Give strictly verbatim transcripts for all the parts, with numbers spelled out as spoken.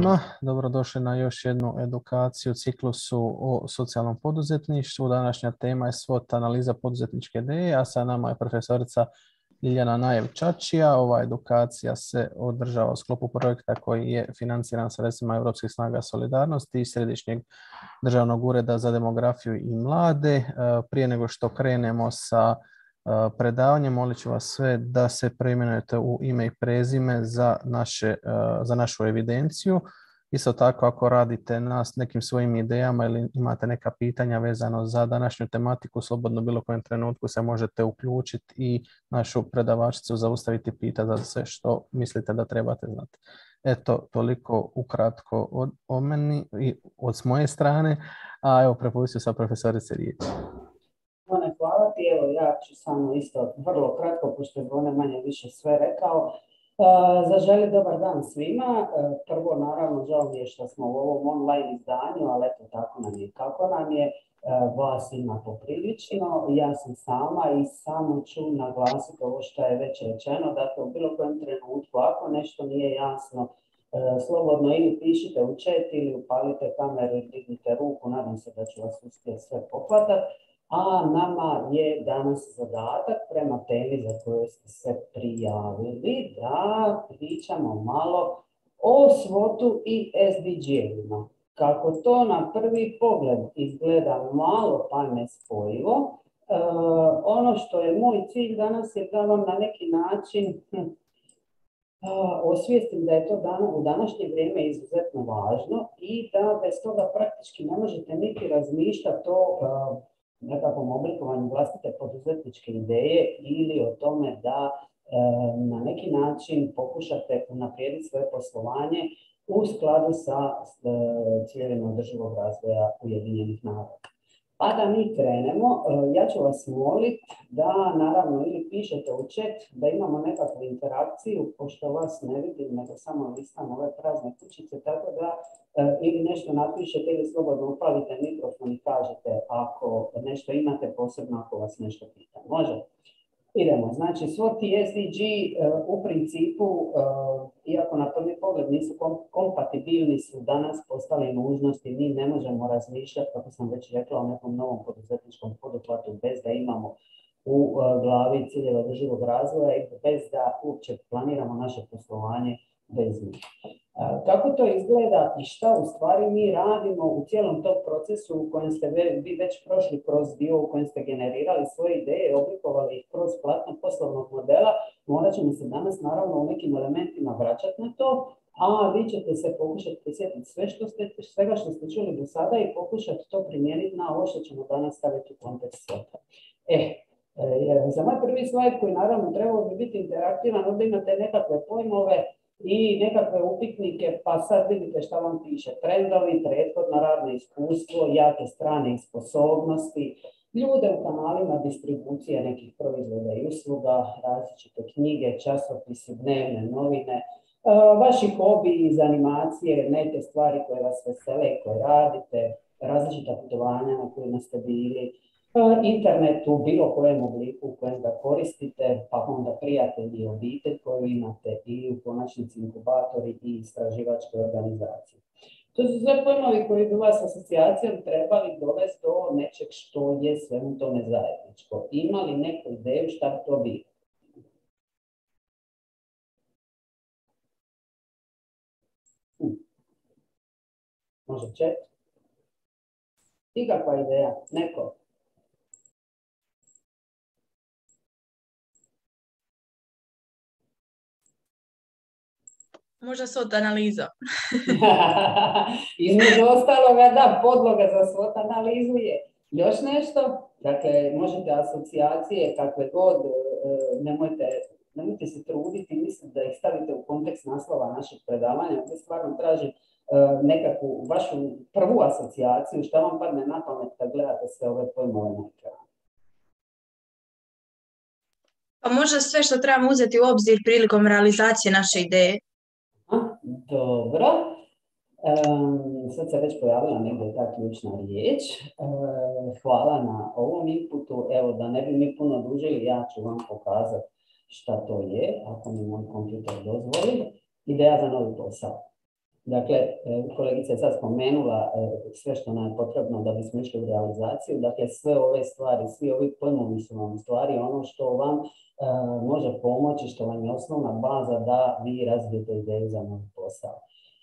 svima, dobrodošli na još jednu edukaciju u ciklusu o socijalnom poduzetništvu. Današnja tema je SWOT analiza poduzetničke ideje, a sa nama je profesorica Ljiljana Najev-Čačija. Ova edukacija se održava u sklopu projekta koji je financiran sredstvima Europskih snaga solidarnosti i Središnjeg državnog ureda za demografiju i mlade. Prije nego što krenemo sa predavanje, molit ću vas sve da se preimenujete u ime i prezime za, naše, za našu evidenciju. Isto tako, ako radite na nekim svojim idejama ili imate neka pitanja vezano za današnju tematiku, slobodno bilo kojem trenutku se možete uključiti i našu predavačicu zaustaviti, pitati za sve što mislite da trebate znati. Eto, toliko ukratko od, od meni i od s moje strane, a evo prepustio sam profesorice riječ. Zvone, hvala ti. Evo, ja ću samo isto vrlo kratko, pošto je Zvone manje više sve rekao. Uh, zaželi dobar dan svima. Uh, prvo, naravno, žao mi je što smo u ovom online izdanju, ali eto, tako nam je kako nam je. Uh, vas ima poprilično. Ja sam sama i samo ću naglasiti ovo što je već rečeno. Dakle, u bilo kojem trenutku, ako nešto nije jasno, uh, slobodno ili pišite u chat ili upalite kameru i dignite ruku. Nadam se da ću vas uspjeti sve pohvatati. A nama je danas zadatak prema temi za koju ste se prijavili da pričamo malo o svotu i S D G-evima. Kako to na prvi pogled izgleda malo pa nespojivo, e, ono što je moj cilj danas je da vam na neki način hm, osvijestim da je to dan, u današnje vrijeme izuzetno važno i da bez toga praktički ne možete niti razmišljati o e, nekakvom oblikovanju vlastite poduzetničke ideje ili o tome da e, na neki način pokušate unaprijediti svoje poslovanje u skladu sa e, ciljevima održivog razvoja Ujedinjenih naroda. Pa da mi krenemo, e, ja ću vas moliti da naravno ili pišete u chat da imamo nekakvu interakciju, pošto vas ne vidim, nego samo listam ove prazne kućice, tako da e, ili nešto napišete ili slobodno upalite mikrofon i kažete ako nešto imate, posebno ako vas nešto pita. Može? Idemo. Znači, SWOT i S D G e, u principu, e, iako na prvi pogled nisu kom kompatibilni, su danas postali nužnosti. Mi ne možemo razmišljati, kako sam već rekla, o nekom novom poduzetničkom poduhvatu bez da imamo u e, glavi ciljeve održivog razvoja i bez da uopće planiramo naše poslovanje bez njih. Kako to izgleda i šta u stvari mi radimo u cijelom tom procesu u kojem ste vi već prošli kroz dio u kojem ste generirali svoje ideje, oblikovali ih kroz platno poslovnog modela, morat ćemo se danas naravno u nekim elementima vraćati na to, a vi ćete se pokušati prisjetiti sve što ste, svega što ste čuli do sada i pokušati to primijeniti na ovo što ćemo danas staviti u kontekst svota. E, e, za moj prvi slajd koji naravno trebao bi biti interaktivan, ovdje imate nekakve pojmove i nekakve upitnike, pa sad vidite šta vam piše. Trendovi, prethodno radno iskustvo, jake strane i sposobnosti, ljude u kanalima distribucije nekih proizvoda i usluga, različite knjige, časopisi, dnevne novine, vaši hobiji iz animacije, neke stvari koje vas vesele i koje radite, različita putovanja na kojima ste bili, internet u bilo kojem obliku u kojem ga koristite, pa onda prijatelji i obitelj koju imate i u konačnici inkubatori i istraživačke organizacije. To su sve pojmovi koji bi vas asocijacijom trebali dovesti do nečeg što je svemu tome zajedničko. Ima li neku ideju šta bi to bilo? Hm. Može čet? I kakva ideja? Neko? Možda SWOT analiza. Između ostaloga, da, podloga za SWOT analizu je. Još nešto? Dakle, možete asocijacije, kakve god, nemojte, nemojte se truditi, mislim da ih stavite u kontekst naslova našeg predavanja, gdje stvarno traži nekakvu vašu prvu asocijaciju, šta vam padne na pamet kad gledate sve ove pojmove na ekranu. Pa možda sve što trebamo uzeti u obzir prilikom realizacije naše ideje. Dobro, um, sad se već pojavila negdje ta ključna riječ. Uh, hvala na ovom inputu. Evo, da ne bi mi puno dužili, ja ću vam pokazati šta to je, ako mi moj kompjuter dozvoli. Ideja za novi posao. Dakle, kolegica je sad spomenula sve što nam je potrebno da bismo išli u realizaciju. Dakle, sve ove stvari, svi ovi pojmovi su vam stvari ono što vam uh, može pomoći, što vam je osnovna baza da vi razvijete ideju za novi posao.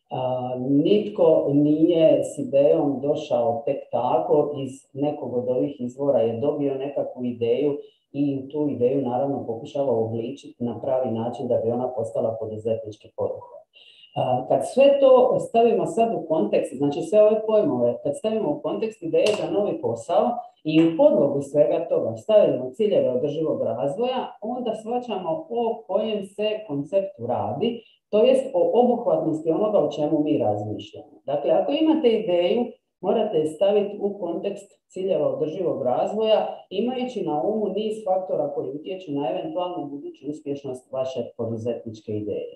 Uh, nitko nije s idejom došao tek tako iz nekog od ovih izvora, je dobio nekakvu ideju i tu ideju naravno pokušava obličiti na pravi način da bi ona postala poduzetnički poduhvat. Kad sve to stavimo sad u kontekst, znači sve ove pojmove, kad stavimo u kontekst ideje za novi posao i u podlogu svega toga stavimo ciljeve održivog razvoja, onda shvaćamo o kojem se konceptu radi, to jest o obuhvatnosti onoga o čemu mi razmišljamo. Dakle, ako imate ideju, morate je staviti u kontekst ciljeva održivog razvoja, imajući na umu niz faktora koji utječu na eventualnu buduću uspješnost vaše poduzetničke ideje.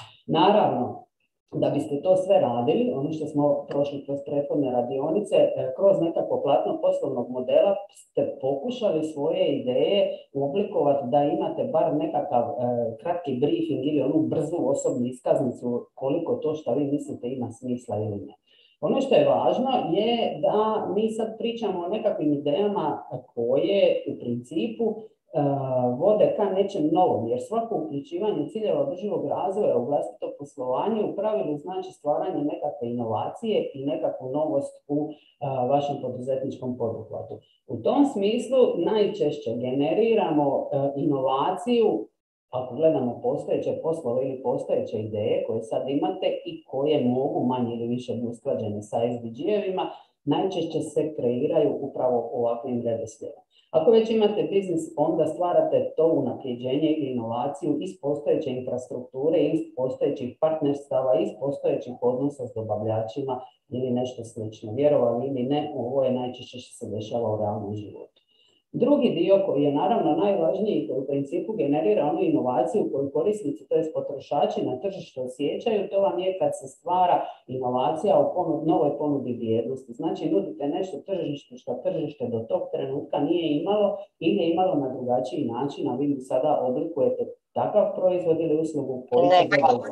Naravno, da biste to sve radili, ono što smo prošli kroz prethodne radionice, kroz nekako platno poslovnog modela ste pokušali svoje ideje oblikovati da imate bar nekakav e, kratki briefing ili onu brzu osobnu iskaznicu koliko to što vi mislite ima smisla ili ne. Ono što je važno je da mi sad pričamo o nekakvim idejama koje u principu Uh, vode ka nečem novom, jer svako uključivanje ciljeva održivog razvoja u vlastito poslovanje u pravilu znači stvaranje nekakve inovacije i nekakvu novost u uh, vašem poduzetničkom poduhvatu. U tom smislu najčešće generiramo uh, inovaciju, ako gledamo postojeće poslove ili postojeće ideje koje sad imate i koje mogu manje ili više biti usklađene sa es de ge-evima, najčešće se kreiraju upravo ovakvim redoslijedom. Ako već imate biznis, onda stvarate to unapređenje ili inovaciju iz postojeće infrastrukture, iz postojećih partnerstava, iz postojećih odnosa s dobavljačima ili nešto slično. Vjerovali ili ne, ovo je najčešće što se dešava u realnom životu. Drugi dio koji je naravno najvažniji i koji u principu generira onu inovaciju koju korisnici, to jest potrošači na tržištu osjećaju, to vam je kad se stvara inovacija u ponud, novoj ponudi vrijednosti. Znači nudite nešto tržištu što tržište do tog trenutka nije imalo ili je imalo na drugačiji način, a vi mi sada oblikujete takav proizvod ili uslugu koji ne,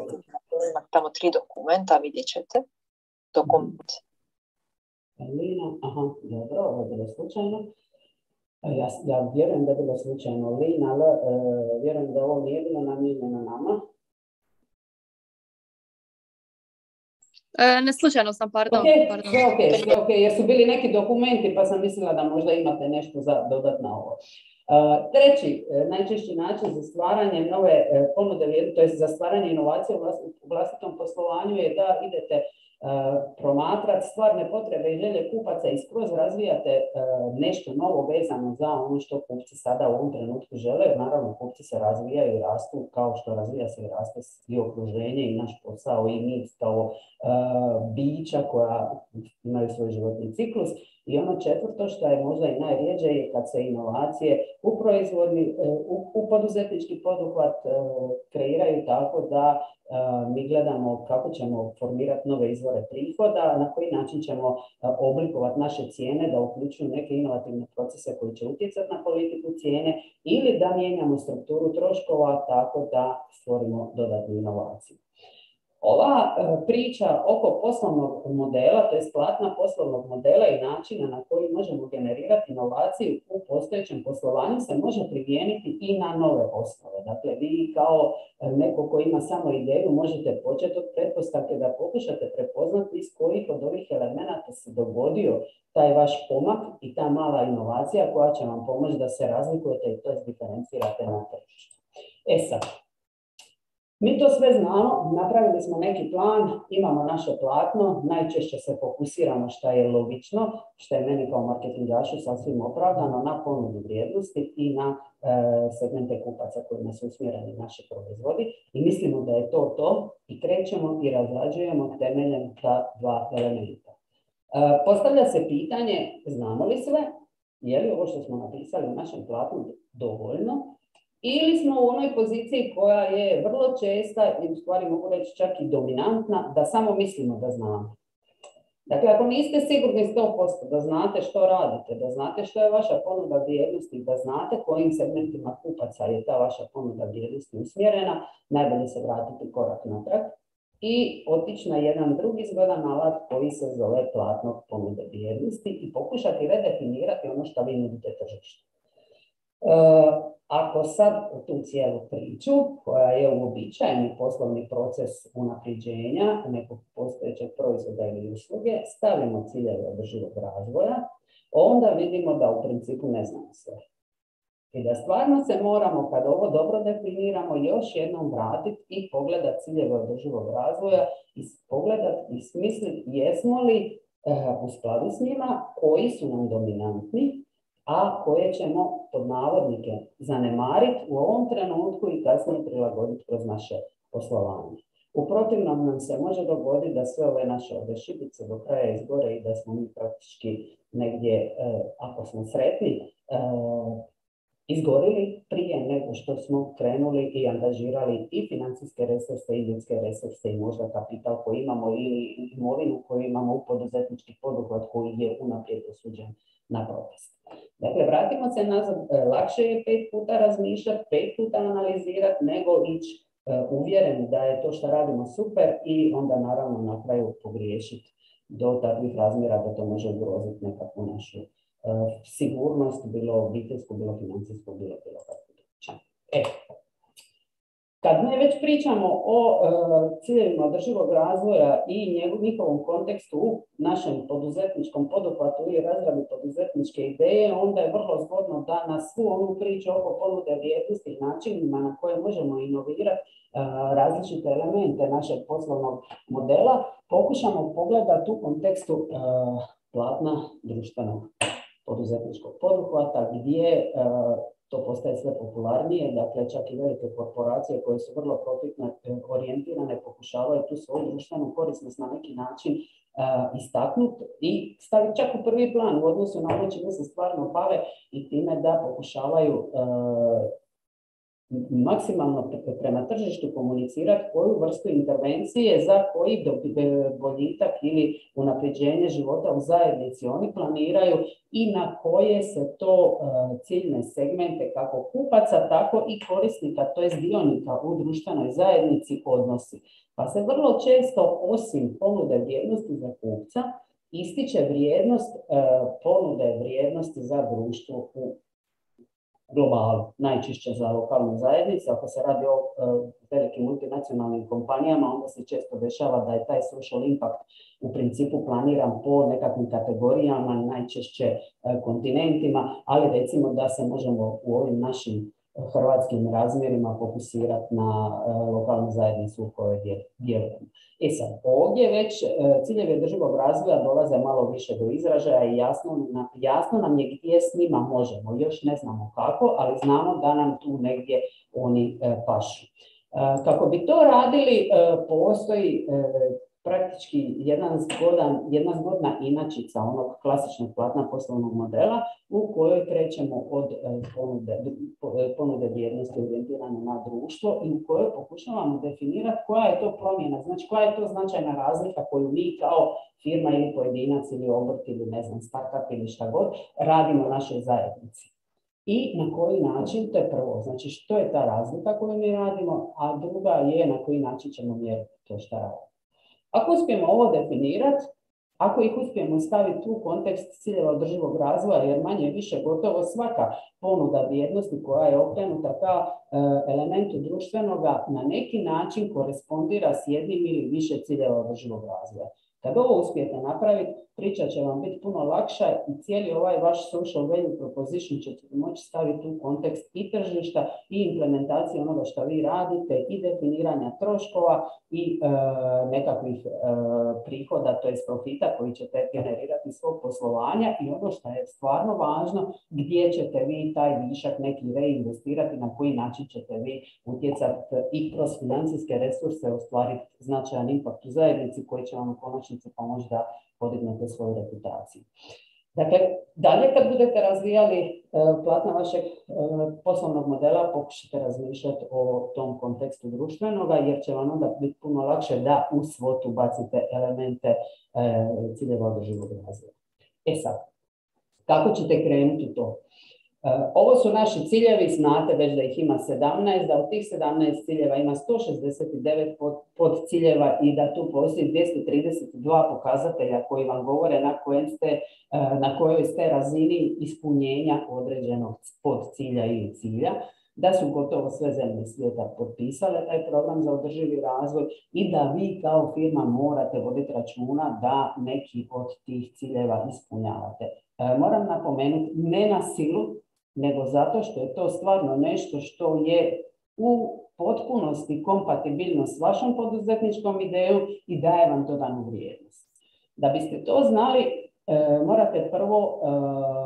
ima tamo tri dokumenta, vidjet ćete. Dokument. Lina, aha, dobro, ovo je bilo slučajno. Ja, ja vjerujem da je bilo slučajno Lin, ali uh, vjerujem da ovo nije bilo namijenjeno nama. E, ne, slučajno sam, pardon. Okay, pardon. Sve ok, sve ok, jer su bili neki dokumenti pa sam mislila da možda imate nešto za dodat na ovo. Uh, treći, najčešći način za stvaranje nove uh, ponude, to je za stvaranje inovacije u, vlast, u vlastitom poslovanju je da idete Uh, promatrati stvarne potrebe i želje kupaca i skroz razvijate uh, nešto novo vezano za ono što kupci sada u ovom trenutku žele, jer naravno kupci se razvijaju i rastu kao što razvija se i raste i okruženje i naš posao i mi kao uh, bića koja imaju svoj životni ciklus. I ono četvrto što je možda i najrjeđe je kad se inovacije u proizvodni, u, u poduzetnički poduhvat uh, kreiraju tako da Uh, mi gledamo kako ćemo formirati nove izvore prihoda, na koji način ćemo uh, oblikovati naše cijene da uključuju neke inovativne procese koji će utjecati na politiku cijene ili da mijenjamo strukturu troškova tako da stvorimo dodatnu inovaciju. Ova uh, priča oko poslovnog modela, to je platna poslovnog modela i načina na koji možemo generirati inovaciju u postojećem poslovanju se može primijeniti i na nove osnove. Dakle, vi kao neko ko ima samo ideju možete početi od pretpostavke da pokušate prepoznati iz kojih od ovih elemenata se dogodio taj vaš pomak i ta mala inovacija koja će vam pomoći da se razlikujete i to diferencirate na tržištu. E sad, mi to sve znamo, napravili smo neki plan, imamo naše platno, najčešće se fokusiramo što je logično, što je meni kao marketingašu sasvim opravdano na ponudu vrijednosti i na e, segmente kupaca kojima su usmjereni naši proizvodi i mislimo da je to to i krećemo i razrađujemo temeljem ta dva elementa. E, postavlja se pitanje, znamo li sve, je li ovo što smo napisali u našem platnu dovoljno? Ili smo u onoj poziciji koja je vrlo česta i u stvari mogu reći čak i dominantna, da samo mislimo da znamo. Dakle, ako niste sigurni sto posto da znate što radite, da znate što je vaša ponuda vrijednosti, da znate kojim segmentima kupaca je ta vaša ponuda vrijednosti usmjerena, najbolje se vratiti korak natrag i otići na jedan drugi zgodan alat koji se zove platno ponude vrijednosti i pokušati redefinirati ono što vi nudite tržištu. E, ako sad tu cijelu priču, koja je uobičajeni poslovni proces unapređenja nekog postojećeg proizvoda ili usluge, stavimo ciljeve održivog razvoja, onda vidimo da u principu ne znamo sve. I da stvarno se moramo, kad ovo dobro definiramo, još jednom vratiti i pogledati ciljeve održivog razvoja i pogledati i smisliti jesmo li e, u skladu s njima, koji su nam dominantni, a koje ćemo pod navodnike zanemariti u ovom trenutku i kasnije prilagoditi kroz naše poslovanje. U protivnom nam se može dogoditi da sve ove naše ove šibice do kraja izgore i da smo mi praktički negdje, e, ako smo sretni, e, izgorili prije nego što smo krenuli i angažirali i financijske resurse i ljudske resurse i možda kapital koji imamo ili imovinu koju imamo u poduzetnički poduhvat koji je unaprijed osuđen na propast. Dakle, vratimo se nazad, lakše je pet puta razmišljati, pet puta analizirati nego ići uvjereni da je to što radimo super i onda naravno na kraju pogriješiti do takvih razmjera da to može ugroziti nekakvu našu sigurnost, bilo obiteljsku, bilo financijsku, bilo bilo kakvu drugu. E, kad ne već pričamo o uh, ciljevima održivog razvoja i njihovom kontekstu u našem poduzetničkom poduhvatu ili razradi poduzetničke ideje, onda je vrlo zgodno da na svu onu priču oko ponude vrijednosti i načinima na koje možemo inovirati uh, različite elemente našeg poslovnog modela, pokušamo pogledati u kontekstu uh, platna društvenog poduzetničkog poduhvata, gdje uh, to postaje sve popularnije, dakle čak i velike korporacije koje su vrlo profitno orijentirane pokušavaju tu svoju društvenu korisnost na neki način uh, istaknuti i staviti čak u prvi plan u odnosu na ono čime se stvarno bave i time da pokušavaju uh, maksimalno prema tržištu komunicirati koju vrstu intervencije za koji boljitak ili unapređenje života u zajednici oni planiraju i na koje se to ciljne segmente kako kupaca, tako i korisnika, to jest dionika u društvenoj zajednici odnosi. Pa se vrlo često osim ponude vrijednosti za kupca ističe vrijednost ponude vrijednosti za društvo u globalu, najčešće za lokalnu zajednicu. Ako se radi o uh, velikim multinacionalnim kompanijama, onda se često dešava da je taj social impact u principu planiran po nekakvim kategorijama, najčešće uh, kontinentima, ali recimo da se možemo u ovim našim hrvatskim razmjerima fokusirati na uh, lokalnu zajednicu u kojoj djelujemo. E sad, ovdje već uh, ciljevi održivog razvoja dolaze malo više do izražaja i jasno, na, jasno nam je gdje s njima možemo. Još ne znamo kako, ali znamo da nam tu negdje oni uh, pašu. Uh, kako bi to radili, uh, postoji uh, praktički jedan zgodan, jedna zgodna inačica onog klasičnog platna poslovnog modela u kojoj krećemo od ponude, ponude vrijednosti orijentirane na društvo i u kojoj pokušavamo definirati koja je to promjena, znači koja je to značajna razlika koju mi kao firma ili pojedinac ili obrt ili ne znam startup ili šta god radimo našoj zajednici. I na koji način, to je prvo, znači što je ta razlika koju mi radimo, a druga je na koji način ćemo mjeriti to što radimo. Ako uspijemo ovo definirati, ako ih uspijemo staviti u kontekst ciljeva održivog razvoja, jer manje više gotovo svaka ponuda vrijednosti koja je okrenuta ka e, elementu društvenoga na neki način korespondira s jednim ili više ciljeva održivog razvoja. Kad ovo uspijete napraviti, priča će vam biti puno lakša i cijeli ovaj vaš social value proposition ćete moći staviti u kontekst i tržišta i implementacije onoga što vi radite i definiranja troškova i e, nekakvih e, prihoda, to je profita koji ćete generirati iz svog poslovanja i ono što je stvarno važno, gdje ćete vi taj višak neki reinvestirati, na koji način ćete vi utjecati i kroz financijske resurse ostvariti značajan impact u zajednici koji će vam u konačnici pomoći da podignete svoju reputaciju. Dakle, dalje kad budete razvijali e, platna vašeg e, poslovnog modela, pokušajte razmišljati o tom kontekstu društvenoga, jer će vam onda biti puno lakše da u svotu bacite elemente e, ciljeva održivog razvoja. E sad, kako ćete krenuti to? Ovo su naši ciljevi, znate već da ih ima sedamnaest, da od tih sedamnaest ciljeva ima sto šezdeset devet pod ciljeva i da tu postoji dvjesto trideset dva pokazatelja koji vam govore na, kojem ste, na kojoj ste razini ispunjenja određenog pod cilja ili cilja, da su gotovo sve zemlje svijeta potpisale taj program za održivi razvoj i da vi kao firma morate voditi računa da neki od tih ciljeva ispunjavate. Moram napomenuti, ne na silu, nego zato što je to stvarno nešto što je u potpunosti kompatibilno s vašom poduzetničkom idejom i daje vam dodanu vrijednost. Da biste to znali, e, morate prvo e,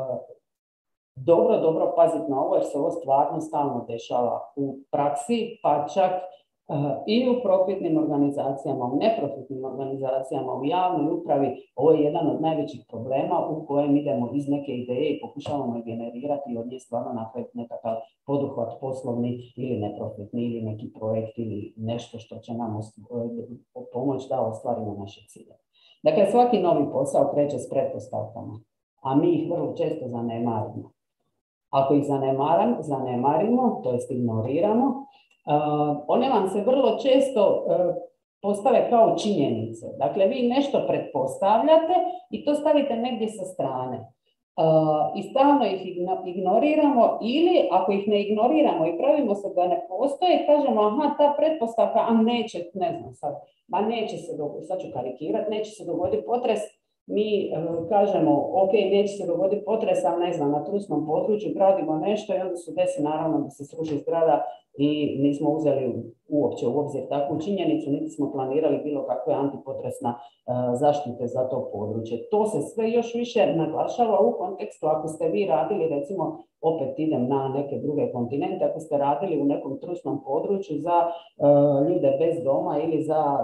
dobro, dobro paziti na ovo jer se ovo stvarno stalno dešava u praksi, pa čak uh, i u profitnim organizacijama, u neprofitnim organizacijama, u javnoj upravi. Ovo je jedan od najvećih problema u kojem idemo iz neke ideje i pokušavamo je generirati i od nje stvarno napraviti nekakav poduhvat poslovni ili neprofitni ili neki projekt ili nešto što će nam pomoći da ostvarimo naše cilje. Dakle, svaki novi posao kreće s pretpostavkama, a mi ih vrlo često zanemarimo. Ako ih zanemaram, zanemarimo, to jest ignoriramo, uh, one vam se vrlo često uh, postave kao činjenice. Dakle, vi nešto pretpostavljate i to stavite negdje sa strane. Uh, I stalno ih ignoriramo ili ako ih ne ignoriramo i pravimo se da ne postoje, kažemo aha, ta pretpostavka, a neće, ne znam sad, ma neće se dogoditi, sad ću karikirati, neće se dogoditi potres. Mi uh, kažemo, ok, neće se dogoditi potres, ali ne znam, na trusnom području gradimo nešto i onda se desi naravno da se sruši zgrada i nismo uzeli uopće u obzir takvu činjenicu, niti smo planirali bilo kakve antipotresna uh, zaštite za to područje. To se sve još više naglašava u kontekstu ako ste vi radili, recimo, opet idem na neke druge kontinente, ako ste radili u nekom trusnom području za uh, ljude bez doma ili za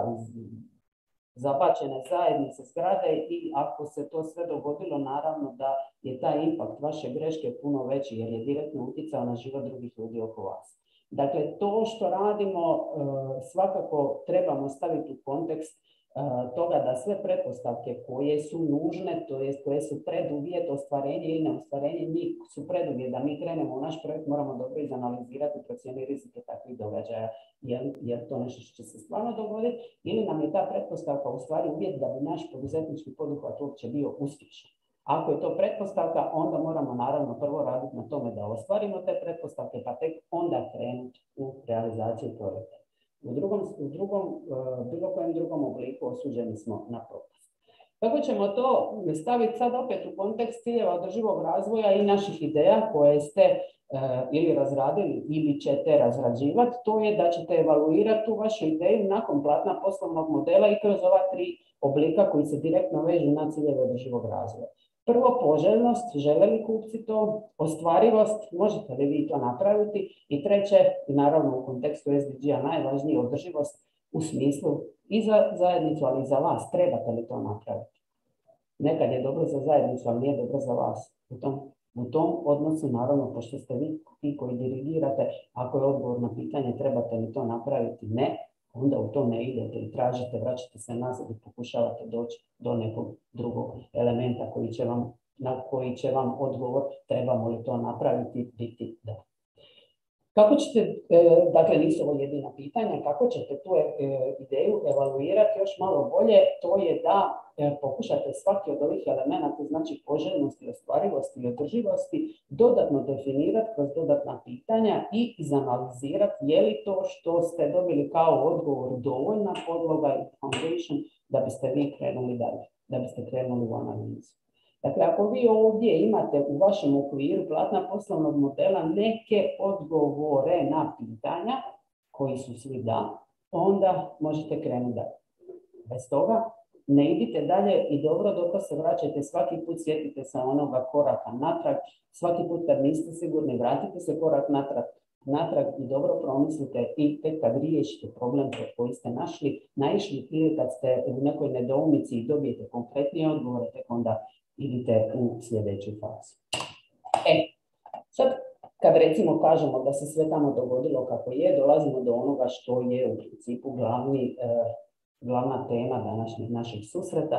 zabačene zajednice zgrade i ako se to sve dogodilo, naravno da je taj impakt vaše greške puno veći jer je direktno utjecao na život drugih ljudi oko vas. Dakle, to što radimo svakako trebamo staviti u kontekst toga da sve pretpostavke koje su nužne, to jest koje su preduvjet ostvarenje ili neostvarenje njih su preduvjet da mi krenemo u naš projekt, moramo dobro izanalizirati i procijeniti rizike takvih događaja. Je, je to nešto što će se stvarno dogoditi ili nam je ta pretpostavka u stvari uvjet da bi naš poduzetnički poduhvat uopće bio uspješan. Ako je to pretpostavka, onda moramo naravno prvo raditi na tome da ostvarimo te pretpostavke, pa tek onda krenuti u realizaciju projekta. U drugom, u drugom, bilo kojem drugom obliku osuđeni smo na propast. Kako ćemo to staviti sad opet u kontekst ciljeva održivog razvoja i naših ideja koje ste uh, ili razradili ili ćete razrađivati, to je da ćete evaluirati tu vašu ideju nakon platna poslovnog modela i kroz ova tri oblika koji se direktno vežu na ciljeve održivog razvoja. Prvo, poželjnost, žele li kupci to, ostvarivost, možete li vi to napraviti i treće, i naravno u kontekstu S D G-a najvažnije, održivost u smislu i za zajednicu, ali i za vas, trebate li to napraviti. Nekad je dobro za zajednicu, ali nije dobro za vas. U tom, u tom odnosu, naravno, pošto ste vi ti koji dirigirate, ako je odgovor na pitanje trebate li to napraviti, ne, onda u to ne idete i tražite, vraćate se nazad i pokušavate doći do nekog drugog elementa koji će vam, na koji će vam odgovor trebamo li to napraviti biti da. Kako ćete, dakle nisu ovo jedina pitanja, kako ćete tu ideju evaluirati još malo bolje, to je da pokušate svaki od ovih elemenata, znači poželjnosti, ostvarivosti i održivosti, dodatno definirati kroz dodatna pitanja i izanalizirati je li to što ste dobili kao odgovor dovoljna podloga i foundation da biste vi krenuli dalje, da biste krenuli u analizu. Dakle, ako vi ovdje imate u vašem okviru platna poslovnog modela neke odgovore na pitanja, koji su svi da, onda možete krenuti dalje. Bez toga ne idite dalje i dobro, dobro se vraćajte svaki put, sjetite se onoga koraka natrag, svaki put kad niste sigurni, vratite se korak natrag, natrag i dobro promislite i tek kad riješite problem koji ste našli, naišli ili kad ste u nekoj nedoumici i dobijete konkretnije odgovore, tek onda idite u sljedeću fazu. E, sad kad recimo kažemo da se sve tamo dogodilo kako je, dolazimo do onoga što je u principu glavni, eh, glavna tema današnjeg našeg susreta,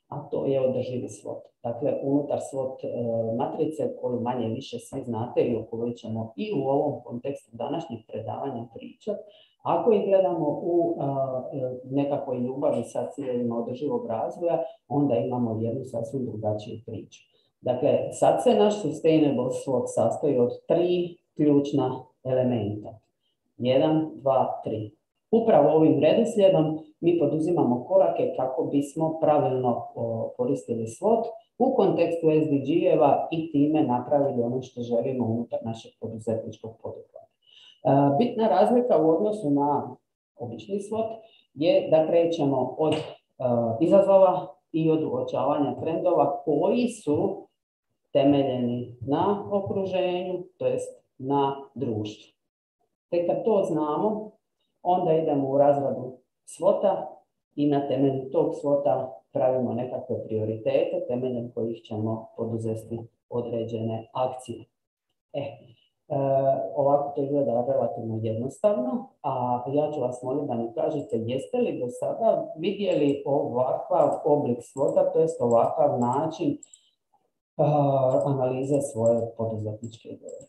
a to je održivi SWOT. Dakle, unutar SWOT matrice koju manje više svi znate i o kojoj ćemo i u ovom kontekstu današnjeg predavanja pričati, ako ih gledamo u nekakvoj ljubavi sa ciljevima održivog razvoja, onda imamo jednu sasvim drugačiju priču. Dakle, sad se naš Sustainable SWOT sastoji od tri ključna elementa. Jedan, dva, tri. Upravo ovim redoslijedom mi poduzimamo korake kako bismo pravilno koristili SWOT u kontekstu S D G-eva i time napravili ono što želimo unutar našeg poduzetničkog poduhvata. Bitna razlika u odnosu na obični SWOT je da krećemo od izazova i od uočavanja trendova koji su temeljeni na okruženju, to jest na društvu. Tek kad to znamo, onda idemo u razradu SWOT-a i na temelju tog SWOT-a pravimo nekakve prioritete temeljem kojih ćemo poduzeti određene akcije. E, e, ovako to izgleda relativno jednostavno, a ja ću vas moliti da mi kažete jeste li do sada vidjeli ovakav oblik SWOT-a, to jest ovakav način uh, analize svoje poduzetničke ideje.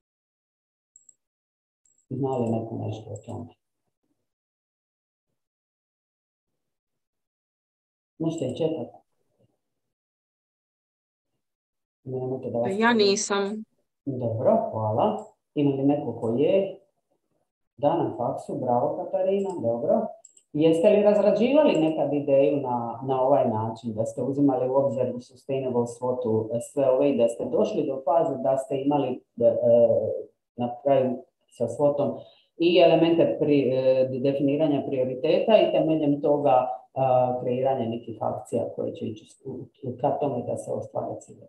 Zna li neko nešto o tome? Možete i čekati. Da vas... Ja nisam. Dobro, hvala. Ima li neko ko je? Da, na faksu. Bravo, Katarina. Dobro. Jeste li razrađivali nekad ideju na, na ovaj način, da ste uzimali u obzir u Sustainable SWOT-u sve ove i da ste došli do faze da ste imali e, na kraju sa SWOT-om i elemente pri, e, definiranja prioriteta i temeljem toga e, kreiranja nekih akcija koje će ići ka tome da se ostvare cilje.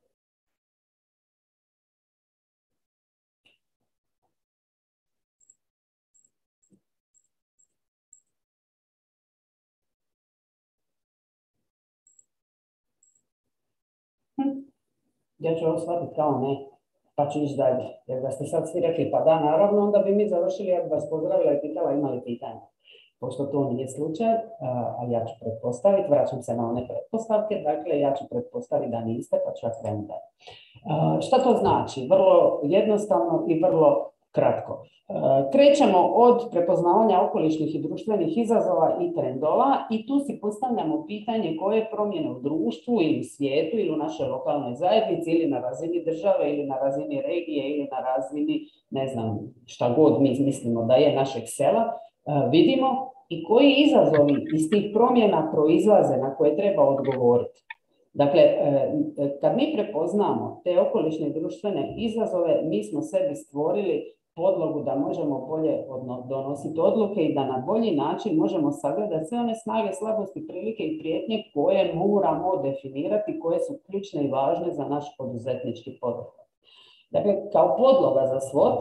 Ja ću ovo shvatiti kao ne, pa ću ići dalje. Jer da ste sad svi rekli pa da, naravno, onda bi mi završili, ja bi vas pozdravila i pitala imali pitanje. Pošto to nije slučaj, ali ja ću pretpostaviti, vraćam se na one pretpostavke, dakle ja ću pretpostaviti da niste, pa ću ja krenuti dalje. Šta to znači? Vrlo jednostavno i vrlo kratko. Krećemo od prepoznavanja okolišnih i društvenih izazova i trendova i tu si postavljamo pitanje koje promjene u društvu ili u svijetu ili u našoj lokalnoj zajednici ili na razini države ili na razini regije ili na razini, ne znam, šta god mi mislimo da je našeg sela, vidimo i koji izazovi iz tih promjena proizlaze na koje treba odgovoriti. Dakle, kad mi prepoznamo te okolišne i društvene izazove, mi smo sebi stvorili podlogu da možemo bolje donositi odluke i da na bolji način možemo sagledati sve one snage, slabosti, prilike i prijetnje koje moramo definirati, koje su ključne i važne za naš poduzetnički poduhvat. Dakle, kao podloga za SWOT,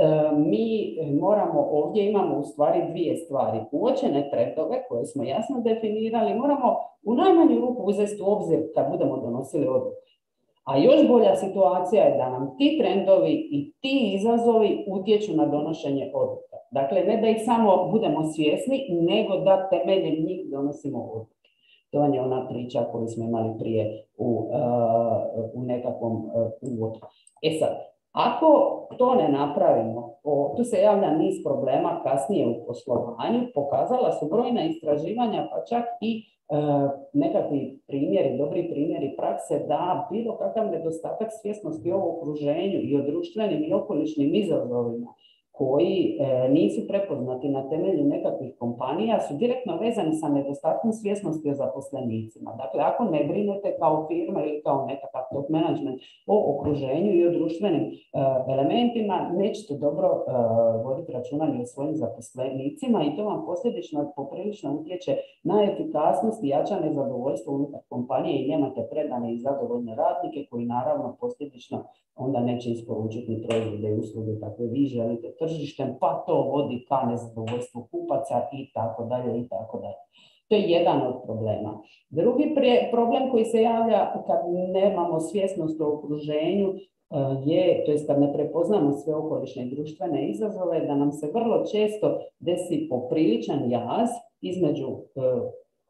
mi moramo, ovdje imamo u stvari dvije stvari. Uočene trendove koje smo jasno definirali, moramo u najmanju ruku uzeti u obzir kad budemo donosili odluke. A još bolja situacija je da nam ti trendovi i ti izazovi utječu na donošenje odluka. Dakle, ne da ih samo budemo svjesni, nego da temeljem njih donosimo odluke. To je ona priča koju smo imali prije u, uh, u nekakvom uh, uvodu. E sad, ako to ne napravimo, o, tu se javlja niz problema kasnije u poslovanju, pokazala su brojna istraživanja, pa čak i e, nekakvi primjeri, dobri primjeri prakse da bilo kakav nedostatak svjesnosti o okruženju i o društvenim i okolišnim izazovima koji e, nisu prepoznati na temelju nekakvih kompanija su direktno vezani sa nedostatkom svjesnosti o zaposlenicima. Dakle, ako ne brinete kao firma ili kao nekakav top management o okruženju i o društvenim e, elementima, nećete dobro e, voditi računa ni o svojim zaposlenicima i to vam posljedično poprilično utječe na efikasnost i jačanje zadovoljstva unutar kompanije i nemate predane i zadovoljne radnike koji naravno posljedično onda neće isporučiti ni proizvode i usluge kakve vi želite tržištem, pa to vodi ka nezadovoljstvu kupaca i tako dalje i tako dalje. To je jedan od problema. Drugi problem koji se javlja kad nemamo svjesnost o okruženju je, to jest kad ne prepoznamo sve okolišne i društvene izazove, da nam se vrlo često desi popriličan jaz između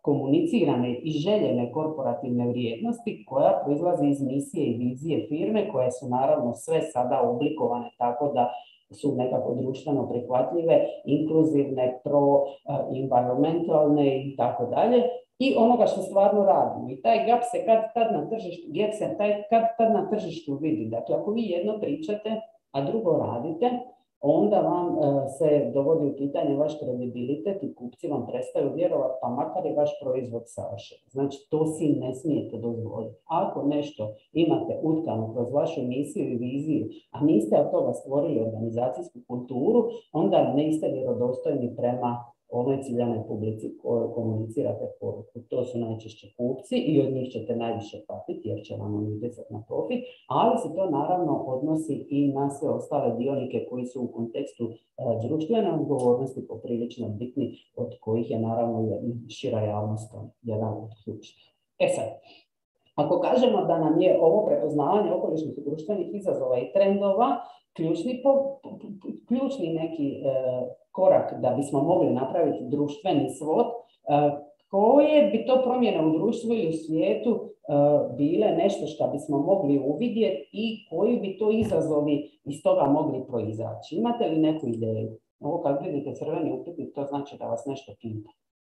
komunicirane i željene korporativne vrijednosti koja proizlazi iz misije i vizije firme, koje su naravno sve sada oblikovane tako da su nekako društveno prihvatljive, inkluzivne, pro-environmentalne i tako dalje, i onoga što stvarno radimo. I taj gap se kad tad na tržištu, gap se taj kad tad na tržištu vidi. Dakle, ako vi jedno pričate, a drugo radite, onda vam uh, se dovodi u pitanje vaš kredibilitet i kupci vam prestaju vjerovati, pa makar je vaš proizvod savršen. Znači, to si ne smijete dozvoliti. Ako nešto imate utkano kroz vašu misiju i viziju, a niste od toga stvorili organizacijsku kulturu, onda niste vjerodostojni prema onoj ciljanoj publici koju komunicirate poruku. To su najčešće kupci i od njih ćete najviše patiti jer će vam utjecati na profit, ali se to naravno odnosi i na sve ostale dionike koji su u kontekstu e, društvene odgovornosti poprilično bitni, od kojih je naravno šira javnost jedan od ključnih. E sad, ako kažemo da nam je ovo prepoznavanje okolišnih i društvenih izazova i trendova ključni, po, ključni neki e, korak da bismo mogli napraviti društveni svod, koje bi to promjene u društvu ili u svijetu bile nešto što bismo mogli uvidjeti i koji bi to izazovi iz toga mogli proizaći. Imate li neku ideju? Ovo kad vidite crveni upitnik, to znači da vas nešto pita.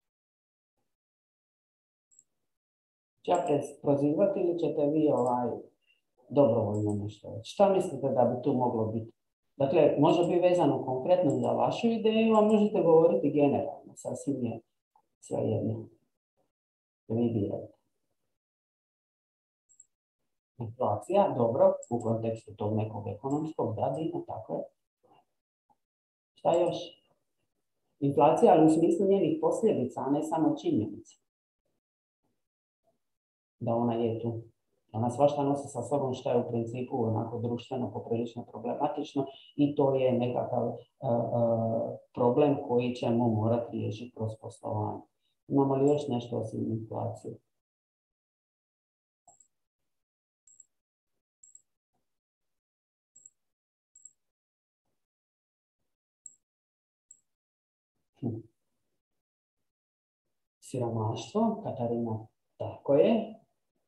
Će ja prozivati ili ćete vi ovaj, dobrovoljno nešto reći? Šta mislite da bi tu moglo biti? Dakle, može biti vezano konkretno za vašu ideju, a možete govoriti generalno, sasvim je svejedno. Vi birate. Inflacija, dobro, u kontekstu tog nekog ekonomskog, da, Dina, tako je. Šta još? Inflacija, ali u smislu njenih posljedica, a ne samo činjenica. Da ona je tu. Ona svašta nosi sa sobom što je u principu onako društveno poprilično problematično i to je nekakav uh, uh, problem koji ćemo morati riješiti kroz poslovanje. Imamo li još nešto osim inflacije? Hm. Siromaštvo, Katarina, tako je.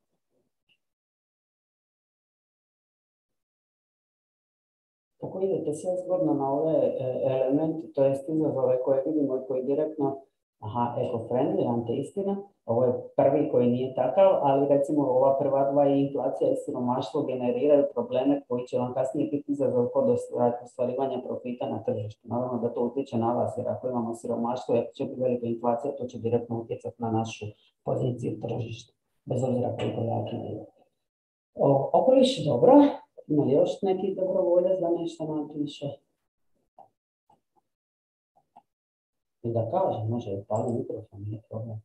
Kako idete sve zgodno na ove elemente, to jest izazove koje vidimo i koji direktno, aha, eco-friendly, ante istina, ovo je prvi koji nije takav, ali recimo ova prva dva i inflacija i siromaštvo generiraju probleme koji će vam kasnije biti izazov kod ostvarivanja profita na tržištu. Naravno da to utječe na vas, jer ako imamo siromaštvo i ako će biti velika inflacija, to će direktno utjecati na našu poziciju tržišta, bez obzira koliko jaki je. Okoliš, dobro. Ima još neki dobrovoljac da nešto napiše? I da kaže, može pali mikrofon, nije problem.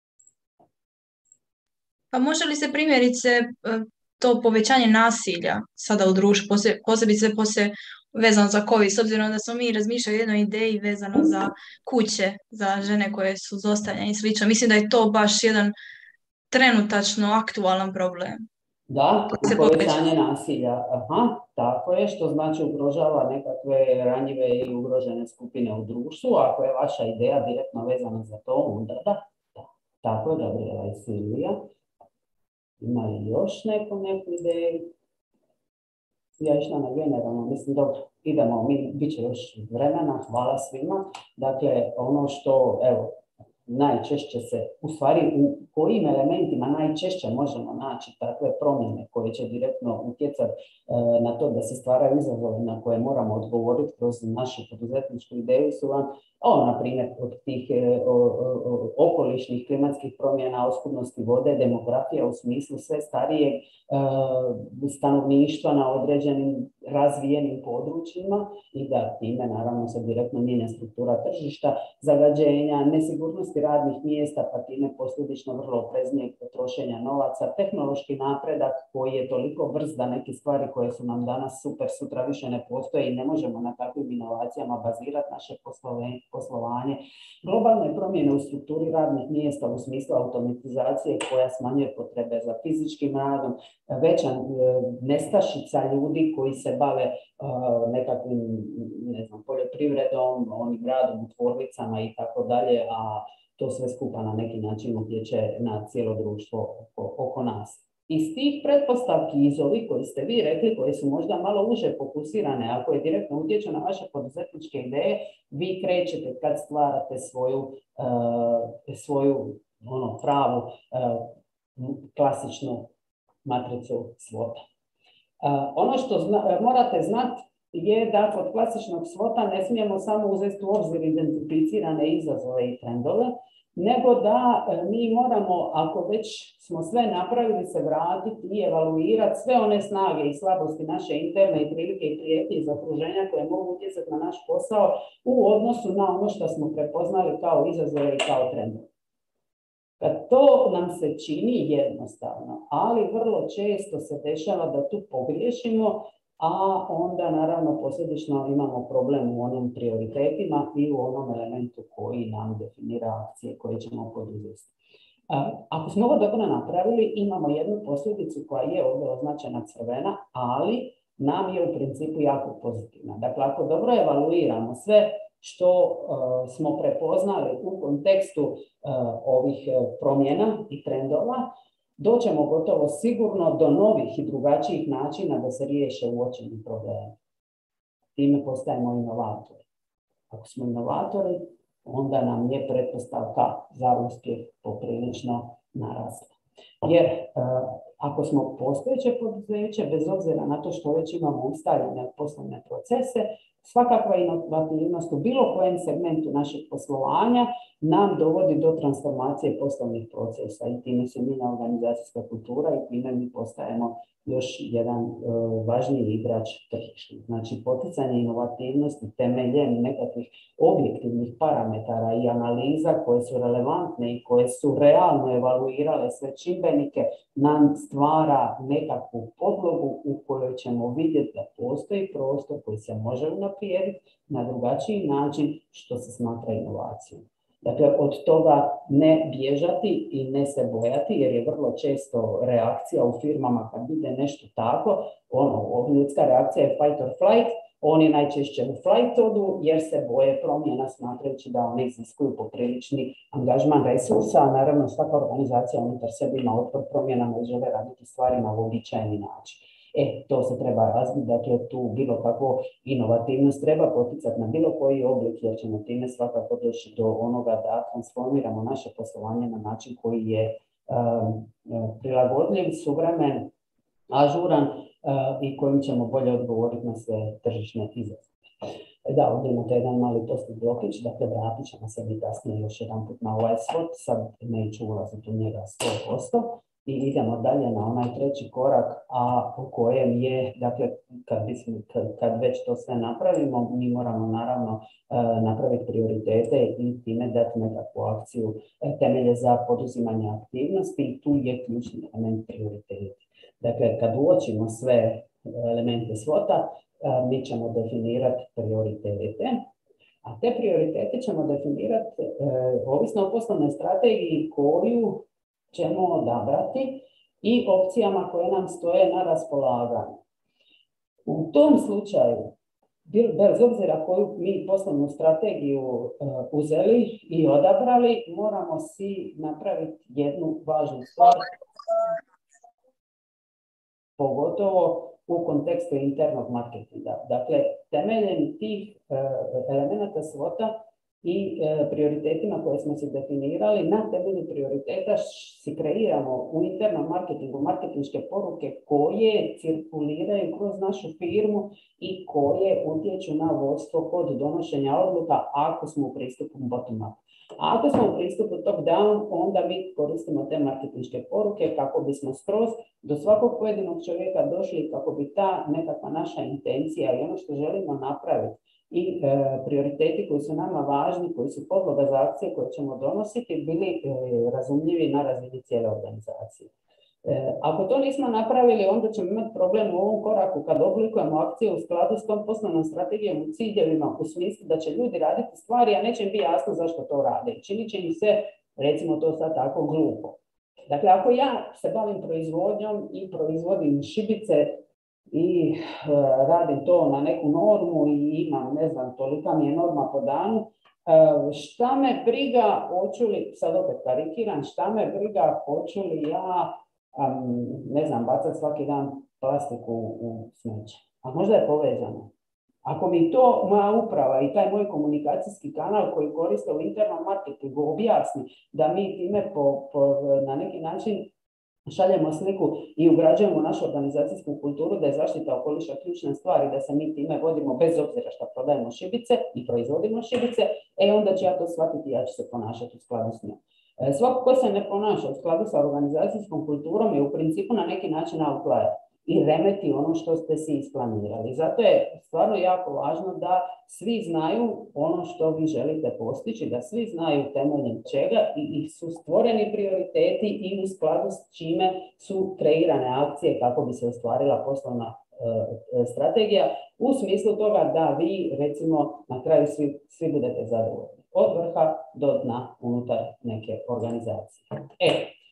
Pa može li se primjerice to povećanje nasilja sada u društvu, posebice poslije vezano za COVID, s obzirom da smo mi razmišljali o jednoj ideji vezano za kuće, za žene koje su zlostavljane i slično. Mislim da je to baš jedan trenutačno aktualan problem. Da, povećanje nasilja, aha, tako je, što znači ugrožava nekakve ranjive i ugrožene skupine u društvu. Ako je vaša ideja direktno vezana za to, onda da. da. Tako je, Gabriela i Silvija. Ima li još neku, neku ideju? Ja išla na generalno, mislim, dobro, idemo, mi, bit će još vremena, hvala svima. Dakle, ono što, evo, najčešće se, u stvari u kojim elementima najčešće možemo naći takve promjene koje će direktno utjecati e, na to da se stvaraju izazove na koje moramo odgovoriti kroz našu poduzetničku ideju su vam, o, na primjer, od tih e, o, o, okolišnih klimatskih promjena, oskudnosti vode, demografija u smislu sve starijeg e, stanovništva na određenim razvijenim područjima i da time naravno se direktno mijenja struktura tržišta, zagađenja, nesigurnosti radnih mjesta, pa time posljedično vrlo opreznijeg potrošenja novaca, tehnološki napredak koji je toliko brz da neke stvari koje su nam danas super, sutra više ne postoje i ne možemo na takvim inovacijama bazirati naše poslovanje. Globalne promjene u strukturi radnih mjesta u smislu automatizacije koja smanjuje potrebe za fizičkim radom, veća nestašica ljudi koji se bave uh, nekakvim, ne znam, poljoprivredom, onim radom u tvornicama i tako dalje, a to sve skupa na neki način utječe na cijelo društvo oko, oko nas. Iz tih pretpostavki, iz ovih koji ste vi rekli, koji su možda malo uže fokusirane, a koje direktno utječu na vaše poduzetničke ideje, vi krećete kad stvarate svoju, uh, svoju ono, pravu, uh, klasičnu matricu svota. Uh, ono što zna, morate znati je da kod klasičnog svota ne smijemo samo uzeti u obzir identificirane izazove i trendove, nego da mi moramo, ako već smo sve napravili, se vratiti i evaluirati sve one snage i slabosti naše interne i prilike i prijetnje iz okruženja koje mogu utjecati na naš posao u odnosu na ono što smo prepoznali kao izazove i kao trendove. Kad to nam se čini jednostavno, ali vrlo često se dešava da tu pogriješimo, a onda naravno posljedično imamo problem u onim prioritetima i u onom elementu koji nam definira akcije koje ćemo poduzeti. Ako smo ovo dobro napravili, imamo jednu posljedicu koja je ovdje označena crvena, ali nam je u principu jako pozitivna. Dakle, ako dobro evaluiramo sve što uh, smo prepoznali u kontekstu uh, ovih promjena i trendova, doćemo gotovo sigurno do novih i drugačijih načina da se riješe uočeni problemi. Time postajemo inovatori. Ako smo inovatori, onda nam je pretpostavka za uspjeh poprilično narasla. Jer uh, ako smo postojeće poduzeće, bez obzira na to što već imamo ustaljene poslovne procese, svakakva inovativnost u bilo kojem segmentu našeg poslovanja nam dovodi do transformacije poslovnih procesa i time se mijenja organizacijska kultura i time mi postajemo još jedan uh, važniji igrač tržišta. Znači, poticanje inovativnosti temeljem nekakvih objektivnih parametara i analiza koje su relevantne i koje su realno evaluirale sve čimbenike nam stvara nekakvu podlogu u kojoj ćemo vidjeti da postoji prostor koji se može unaprijediti na drugačiji način što se smatra inovacijom. Dakle, od toga ne bježati i ne se bojati, jer je vrlo često reakcija u firmama kad vide nešto tako, ono, ljudska reakcija je fight or flight, oni najčešće u flight odu jer se boje promjena smatrajući da one iziskuju poprilični angažman resursa, a naravno svaka organizacija unutar sebe ima otpor promjenama i žele raditi stvari na uobičajeni način. E, to se treba razbiti, dakle tu bilo kakvu inovativnost treba poticati na bilo koji oblik, jer ćemo time svakako doći do onoga da transformiramo naše poslovanje na način koji je um, prilagodljiv, suvremen, ažuran uh, i kojim ćemo bolje odgovoriti na sve tržišne izazove. Da, ovdje imate jedan mali post blokić, dakle vratit ćemo se mi kasnije još jedan put na ovaj svot, sad neću ulaziti u njega sto posto. I idemo dalje na onaj treći korak, a u kojem je, dakle, kad, bismo, kad, kad već to sve napravimo, mi moramo naravno uh, napraviti prioritete i time dati nekakvu akciju, uh, temelje za poduzimanje aktivnosti i tu je ključni element prioriteti. Dakle, kad uočimo sve elemente svota, uh, mi ćemo definirati prioritete, a te prioritete ćemo definirati uh, ovisno o poslovnoj strategiji koju ćemo odabrati i opcijama koje nam stoje na raspolaganju. U tom slučaju, bez obzira koju mi poslovnu strategiju uh, uzeli i odabrali, moramo si napraviti jednu važnu stvar, pogotovo u kontekstu internog marketinga. Dakle, temeljem tih uh, elemenata svota i e, prioritetima koje smo si definirali, na temelju prioriteta si kreiramo u internom marketingu marketinške poruke koje cirkuliraju kroz našu firmu i koje utječu na vodstvo kod donošenja odluka ako smo u pristupu bottom-up. A ako smo u pristupu top-down, onda mi koristimo te marketinške poruke kako bismo skroz do svakog pojedinog čovjeka došli, kako bi ta nekakva naša intencija i ono što želimo napraviti i e, prioriteti koji su nama važni, koji su podloga za akcije koje ćemo donositi, bili e, razumljivi na razini cijele organizacije. E, ako to nismo napravili, onda ćemo imati problem u ovom koraku kad oblikujemo akcije u skladu s tom poslovnom strategijom u ciljevima, u smislu da će ljudi raditi stvari, a neće im biti jasno zašto to rade. Činit će im se, recimo to sad tako, glupo. Dakle, ako ja se bavim proizvodnjom i proizvodim šibice i e, radim to na neku normu i imam, ne znam, tolika mi je norma po danu, Šta me briga, hoću li, sad opet karikiram, šta me briga, hoću li ja, um, ne znam, bacati svaki dan plastiku u smeće. A možda je povezano. Ako mi to moja uprava i taj moj komunikacijski kanal koji koriste u internom marketingu objasni da mi time po, po, na neki način šaljemo sliku i ugrađujemo u našu organizacijsku kulturu da je zaštita okoliša ključna stvar i da se mi time vodimo bez obzira što prodajemo šibice i proizvodimo šibice, e onda ću ja to shvatiti i ja ću se ponašati u skladu s njom. E, svako ko se ne ponaša u skladu sa organizacijskom kulturom je u principu na neki način outlier i remeti ono što ste si isplanirali. Zato je stvarno jako važno da svi znaju ono što vi želite postići, da svi znaju temeljem čega i su stvoreni prioriteti i u skladu s čime su kreirane akcije kako bi se ostvarila poslovna e, strategija u smislu toga da vi recimo na kraju svi, svi budete zadovoljni. Od vrha do dna unutar neke organizacije. E,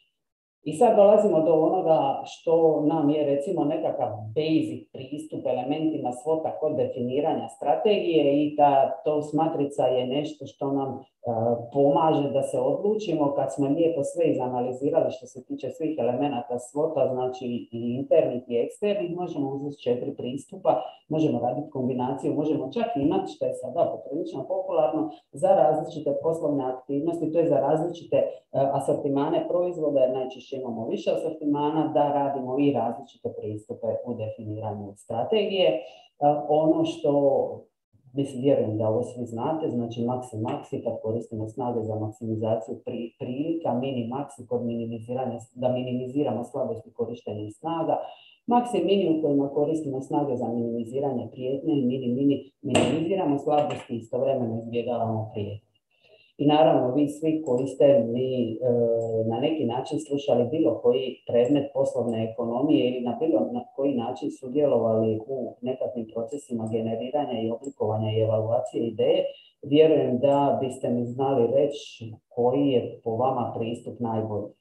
I sad dolazimo do onoga što nam je recimo nekakav basic pristup elementima svota kod definiranja strategije i ta TOWS matrica je nešto što nam uh, pomaže da se odlučimo kad smo lijepo sve izanalizirali što se tiče svih elemenata svota, znači i internih i eksternih, možemo uzeti četiri pristupa, možemo raditi kombinaciju, možemo čak imati, što je sada poprilično popularno, za različite poslovne aktivnosti, to je za različite uh, asortimane proizvoda, jer najčešće imamo više asortimana, da radimo i različite pristupe u definiranju strategije. Ono što, mislim, vjerujem da ovo svi znate, znači maxi maxi kad koristimo snage za maksimizaciju pri, prilika, mini maxi kod minimiziranja, da minimiziramo slabosti korištenja snaga, maxi mini u kojima koristimo snage za minimiziranje prijetnje i mini mini minimiziramo slabosti i istovremeno izbjegavamo prijetnje. I naravno, vi svi koji ste mi e, na neki način slušali bilo koji predmet poslovne ekonomije ili na bilo na koji način sudjelovali u nekakvim procesima generiranja i oblikovanja i evaluacije ideje, vjerujem da biste mi znali reći koji je po vama pristup najbolji.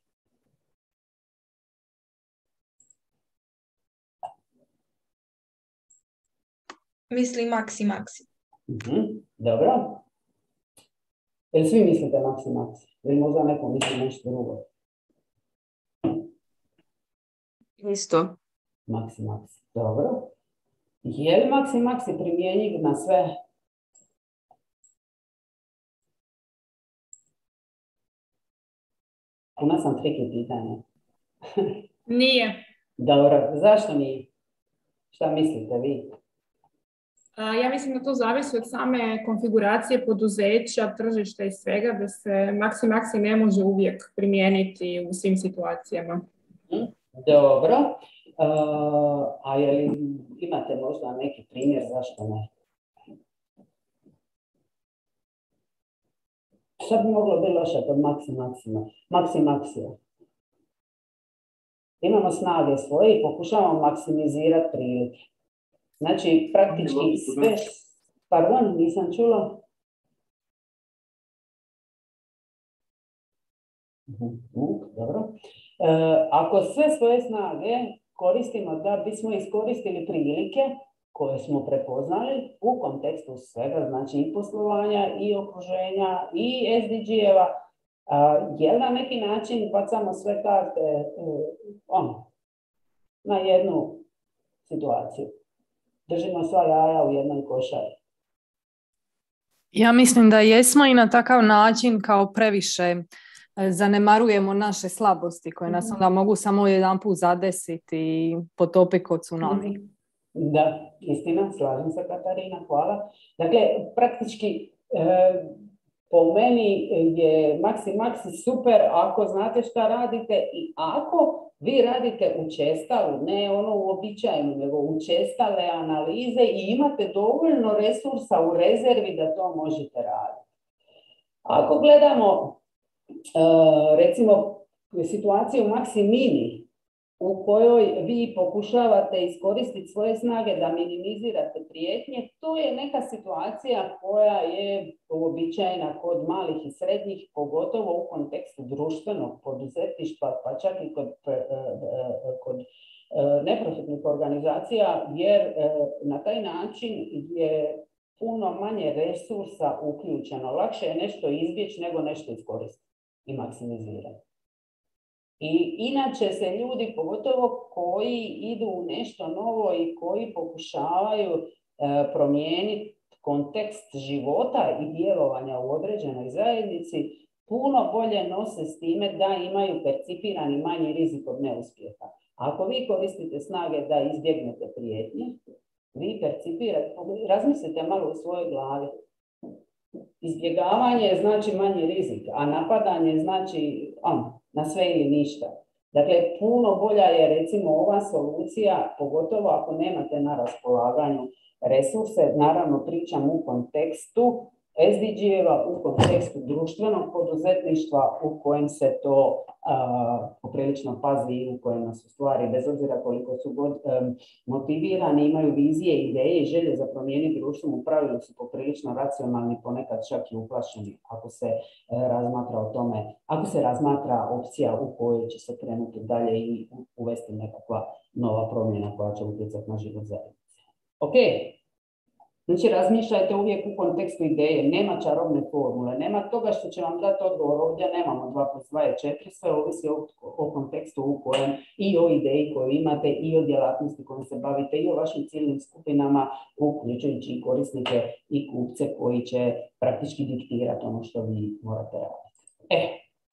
Mislim maxi maxi. Mm-hmm. Dobro. Jel svi mislite maxi maxi? Ili možda neko misli nešto drugo? Isto. Maxi maxi. Dobro. Je li maxi maxi primjenjiv na sve? Ima sam triki pitanje. Nije. Dobro. Zašto nije? Šta mislite vi? Ja mislim da to zavisi od same konfiguracije poduzeća, tržišta i svega, da se maxi maxi ne može uvijek primijeniti u svim situacijama. Dobro. Uh, a je li imate možda neki primjer zašto ne? Šta bi moglo biti loše kod maxi maxima? Maxi maxija. Imamo snage svoje i pokušavamo maksimizirati prilike. Znači, praktički sve... Pardon, nisam čula. Dobro. E, ako sve svoje snage koristimo da bismo iskoristili prilike koje smo prepoznali u kontekstu svega, znači i poslovanja, i okruženja, i es de ge-eva, je na neki način bacamo sve karte on, na jednu situaciju. Držimo sva jaja u jednoj košari. Ja mislim da jesmo i na takav način kao previše zanemarujemo naše slabosti koje nas onda mogu samo jedanput zadesiti i potopiti kod tsunami. Da, istina, slažem se Katarina, hvala. Dakle, praktički e, po meni je maxi maxi super ako znate šta radite i ako vi radite učestalu, ne ono uobičajenu, nego učestale analize i imate dovoljno resursa u rezervi da to možete raditi. Ako gledamo recimo situaciju maxi mini u kojoj vi pokušavate iskoristiti svoje snage da minimizirate prijetnje, to je neka situacija koja je uobičajena kod malih i srednjih, pogotovo u kontekstu društvenog poduzetništva, pa čak i kod, kod neprofitnih organizacija, jer na taj način je puno manje resursa uključeno. Lakše je nešto izbjeći nego nešto iskoristiti i maksimizirati. I inače se ljudi, pogotovo koji idu u nešto novo i koji pokušavaju e, promijeniti kontekst života i djelovanja u određenoj zajednici, puno bolje nose s time da imaju percipirani manji rizik od neuspjeha. Ako vi koristite snage da izbjegnete prijetnje, vi percipirate, razmislite malo u svojoj glavi. Izbjegavanje znači manji rizik, a napadanje znači a, na sve ili ništa. Dakle, puno bolja je recimo ova solucija, pogotovo ako nemate na raspolaganju resurse, naravno pričam u kontekstu S D G-eva, u kontekstu društvenog poduzetništva u kojem se to a, poprilično pazi i u kojima su stvari, bez obzira koliko su god um, motivirani, imaju vizije, ideje i želje za promijeniti društvom, u pravilu su poprilično racionalni, ponekad čak i uplašeni ako se e, razmatra o tome, ako se razmatra opcija u kojoj će se krenuti dalje i uvesti nekakva nova promjena koja će utjecati na život zajednice. Ok. Znači, razmišljajte uvijek u kontekstu ideje, nema čarobne formule, nema toga što će vam dati odgovor, ovdje nemamo dva plus dva je četiri, sve ovisi o, o kontekstu u kojem i o ideji koju imate i o djelatnosti kojom se bavite i o vašim ciljnim skupinama, uključujući i korisnike i kupce koji će praktički diktirati ono što vi morate raditi. E,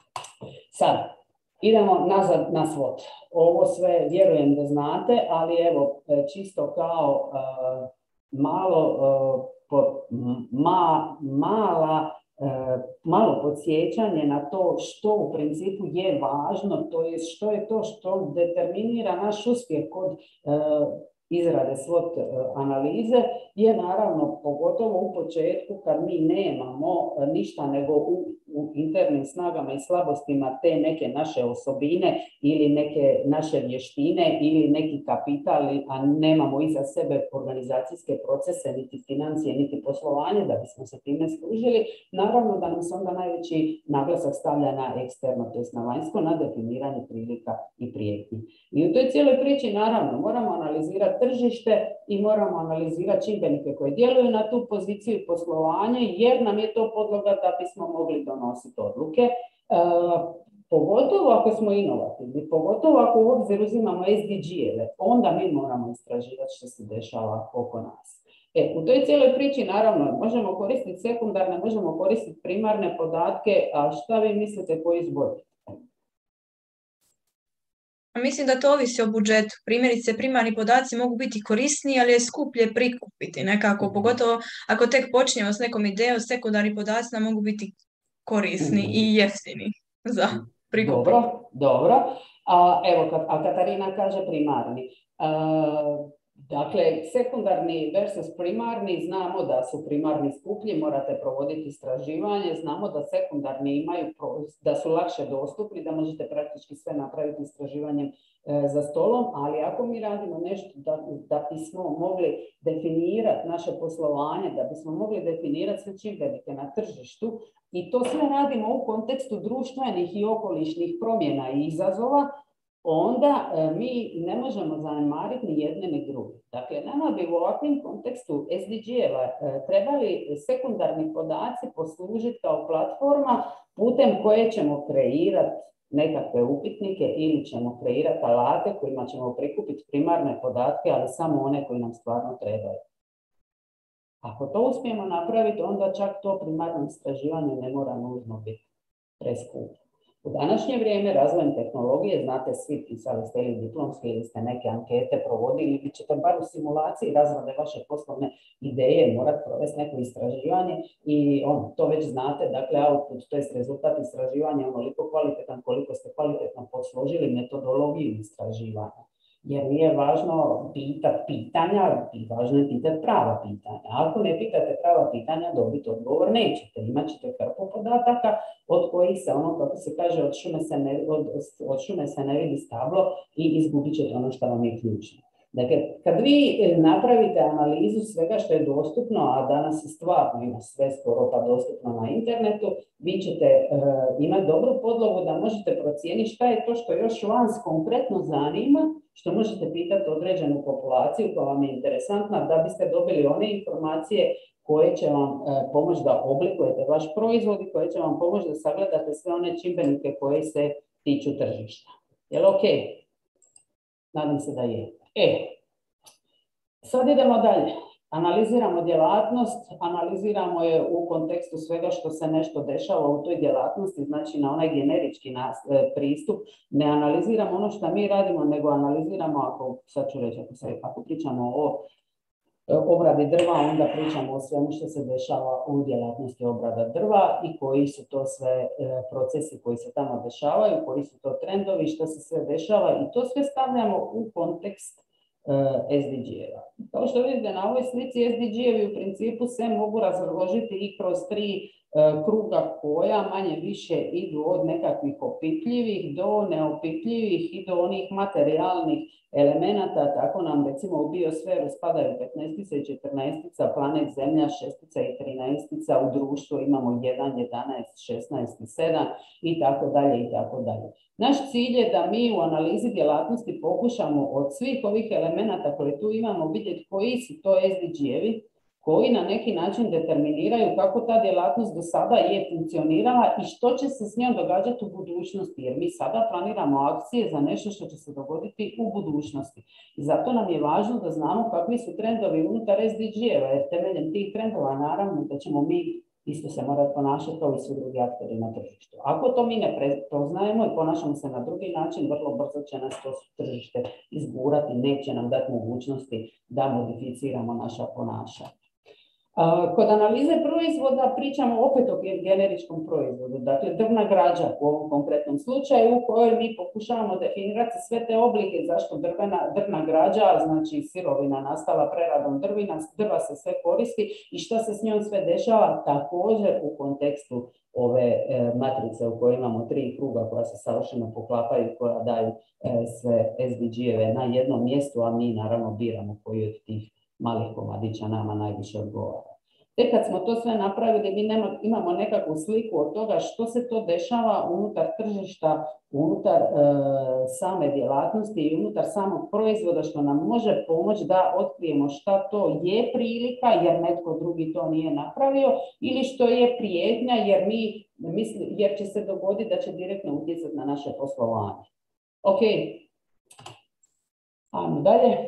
sad, idemo nazad na SWOT. Ovo sve vjerujem da znate, ali evo, čisto kao uh, malo, uh, po, ma, mala, uh, malo podsjećanje na to što u principu je važno, to je što je to što determinira naš uspjeh kod uh, izrade SWOT analize, je naravno pogotovo u početku kad mi nemamo ništa nego u, u internim snagama i slabostima te neke naše osobine ili neke naše vještine ili neki kapital, a nemamo iza sebe organizacijske procese, niti financije, niti poslovanje da bismo se time služili, naravno da nam se onda najveći naglasak stavlja na eksterno, to je na vanjsko, na definiranje prilika i prijetnji. I u toj cijeloj priči naravno moramo analizirati tržište i moramo analizirati čimbenike koji djeluju na tu poziciju poslovanja, jer nam je to podloga da bismo mogli donositi odluke. E, pogotovo ako smo inovativni, pogotovo ako u obzir uzimamo S D G-eve, onda mi moramo istraživati što se dešava oko nas. E, u toj cijeloj priči naravno možemo koristiti sekundarne, možemo koristiti primarne podatke, a šta vi mislite koji izbor? Mislim da to ovisi o budžetu. Primjerice, primarni podaci mogu biti korisniji, ali je skuplje prikupiti nekako, pogotovo ako tek počinjemo s nekom idejom, sekundarni podaci nam mogu biti korisni mm-hmm. i jeftini za prikupiti. Dobro, dobro. A, evo, a Katarina kaže primarni. A, dakle, sekundarni versus primarni, znamo da su primarni skuplji, morate provoditi istraživanje, znamo da sekundarni imaju, da su lakše dostupni, da možete praktički sve napraviti istraživanjem e, za stolom, ali ako mi radimo nešto da, da bismo mogli definirati naše poslovanje, da bismo mogli definirati sve čimbenike na tržištu i to sve radimo u kontekstu društvenih i okolišnih promjena i izazova, onda e, mi ne možemo zanemariti ni jedne ni druge. Dakle, nama bi u ovakvom kontekstu S D G-eva e, trebali sekundarni podaci poslužiti kao platforma putem koje ćemo kreirati nekakve upitnike ili ćemo kreirati alate kojima ćemo prikupiti primarne podatke, ali samo one koji nam stvarno trebaju. Ako to uspijemo napraviti, onda čak to primarno istraživanje ne mora nužno biti preskupo. U današnje vrijeme razvojem tehnologije, znate svi, pisali ste ili diplomske ili ste neke ankete provodili ili ćete bar u simulaciji razrade vaše poslovne ideje morati provesti neko istraživanje i on, to već znate, dakle output, to je rezultat istraživanja onoliko kvalitetan koliko ste kvalitetno posložili metodologiju istraživanja. Jer nije važno pitati pitanja, važno je pitati prava pitanja. Ako ne pitate prava pitanja, dobiti odgovor nećete. Imat ćete hrpu podataka od kojih se ono, kako se kaže, od šume se ne, od, od šume se ne vidi stablo i izgubit ćete ono što vam je ključno. Dakle, kad vi napravite analizu svega što je dostupno, a danas je stvarno ima sve skoro pa dostupno na internetu, vi ćete uh, imati dobru podlogu da možete procijeniti šta je to što još vas konkretno zanima, što možete pitati određenu populaciju koja vam je interesantna da biste dobili one informacije koje će vam uh, pomoći da oblikujete vaš proizvod i koje će vam pomoći da sagledate sve one čimbenike koje se tiču tržišta. Jel ok? Nadam se da je. E, sad idemo dalje. Analiziramo djelatnost, analiziramo je u kontekstu svega što se nešto dešava u toj djelatnosti, znači na onaj generički nas, e, pristup. Ne analiziramo ono što mi radimo, nego analiziramo, ako, sad ću reći, ako, se, ako pričamo o e, obradi drva, onda pričamo o svemu što se dešava u djelatnosti obrada drva i koji su to sve e, procesi koji se tamo dešavaju, koji su to trendovi, što se sve dešava i to sve stavljamo u kontekst S D G-eva. Kao što vidite na ovoj slici, S D G-evi u principu se mogu razložiti i kroz tri uh, kruga koja manje više idu od nekakvih opipljivih do neopipljivih i do onih materijalnih elemenata. Tako nam recimo u biosferu spadaju petnaestica i četrnaestica, planet Zemlja šestica i trinaestica, u društvu imamo jedan, jedanaest, šesnaest i sedam i tako dalje i tako dalje. Naš cilj je da mi u analizi djelatnosti pokušamo od svih ovih elemenata koje tu imamo vidjeti koji su to S D G-evi, koji na neki način determiniraju kako ta djelatnost do sada je funkcionirala i što će se s njom događati u budućnosti, jer mi sada planiramo akcije za nešto što će se dogoditi u budućnosti. I zato nam je važno da znamo kakvi su trendovi unutar S D G-eva, jer temeljem tih trendova naravno da ćemo mi isto se morati ponašati kao i svi drugi akteri na tržištu. Ako to mi ne prepoznajemo i ponašamo se na drugi način, vrlo brzo će nas to tržište izgurati, neće nam dati mogućnosti da modificiramo naša ponašanja. Kod analize proizvoda pričamo opet o generičkom proizvodu, dakle drvna građa u ovom konkretnom slučaju u kojoj mi pokušavamo definirati sve te oblike zašto drvena, drvna građa, znači sirovina nastala preradom drvina, drva se sve koristi i što se s njom sve dešava također u kontekstu ove e, matrice u kojoj imamo tri kruga koja se savršeno poklapaju, koja daju e, sve S D G-eve na jednom mjestu, a mi naravno biramo koji od tih malih komadića nama najviše odgovara. Tek kad smo to sve napravili, mi nema, imamo nekakvu sliku od toga što se to dešava unutar tržišta, unutar e, same djelatnosti i unutar samog proizvoda, što nam može pomoći da otkrijemo šta to je prilika jer netko drugi to nije napravio ili što je prijetnja jer, mi, misli, jer će se dogoditi da će direktno utjecati na naše poslovanje. Ok, ajmo dalje.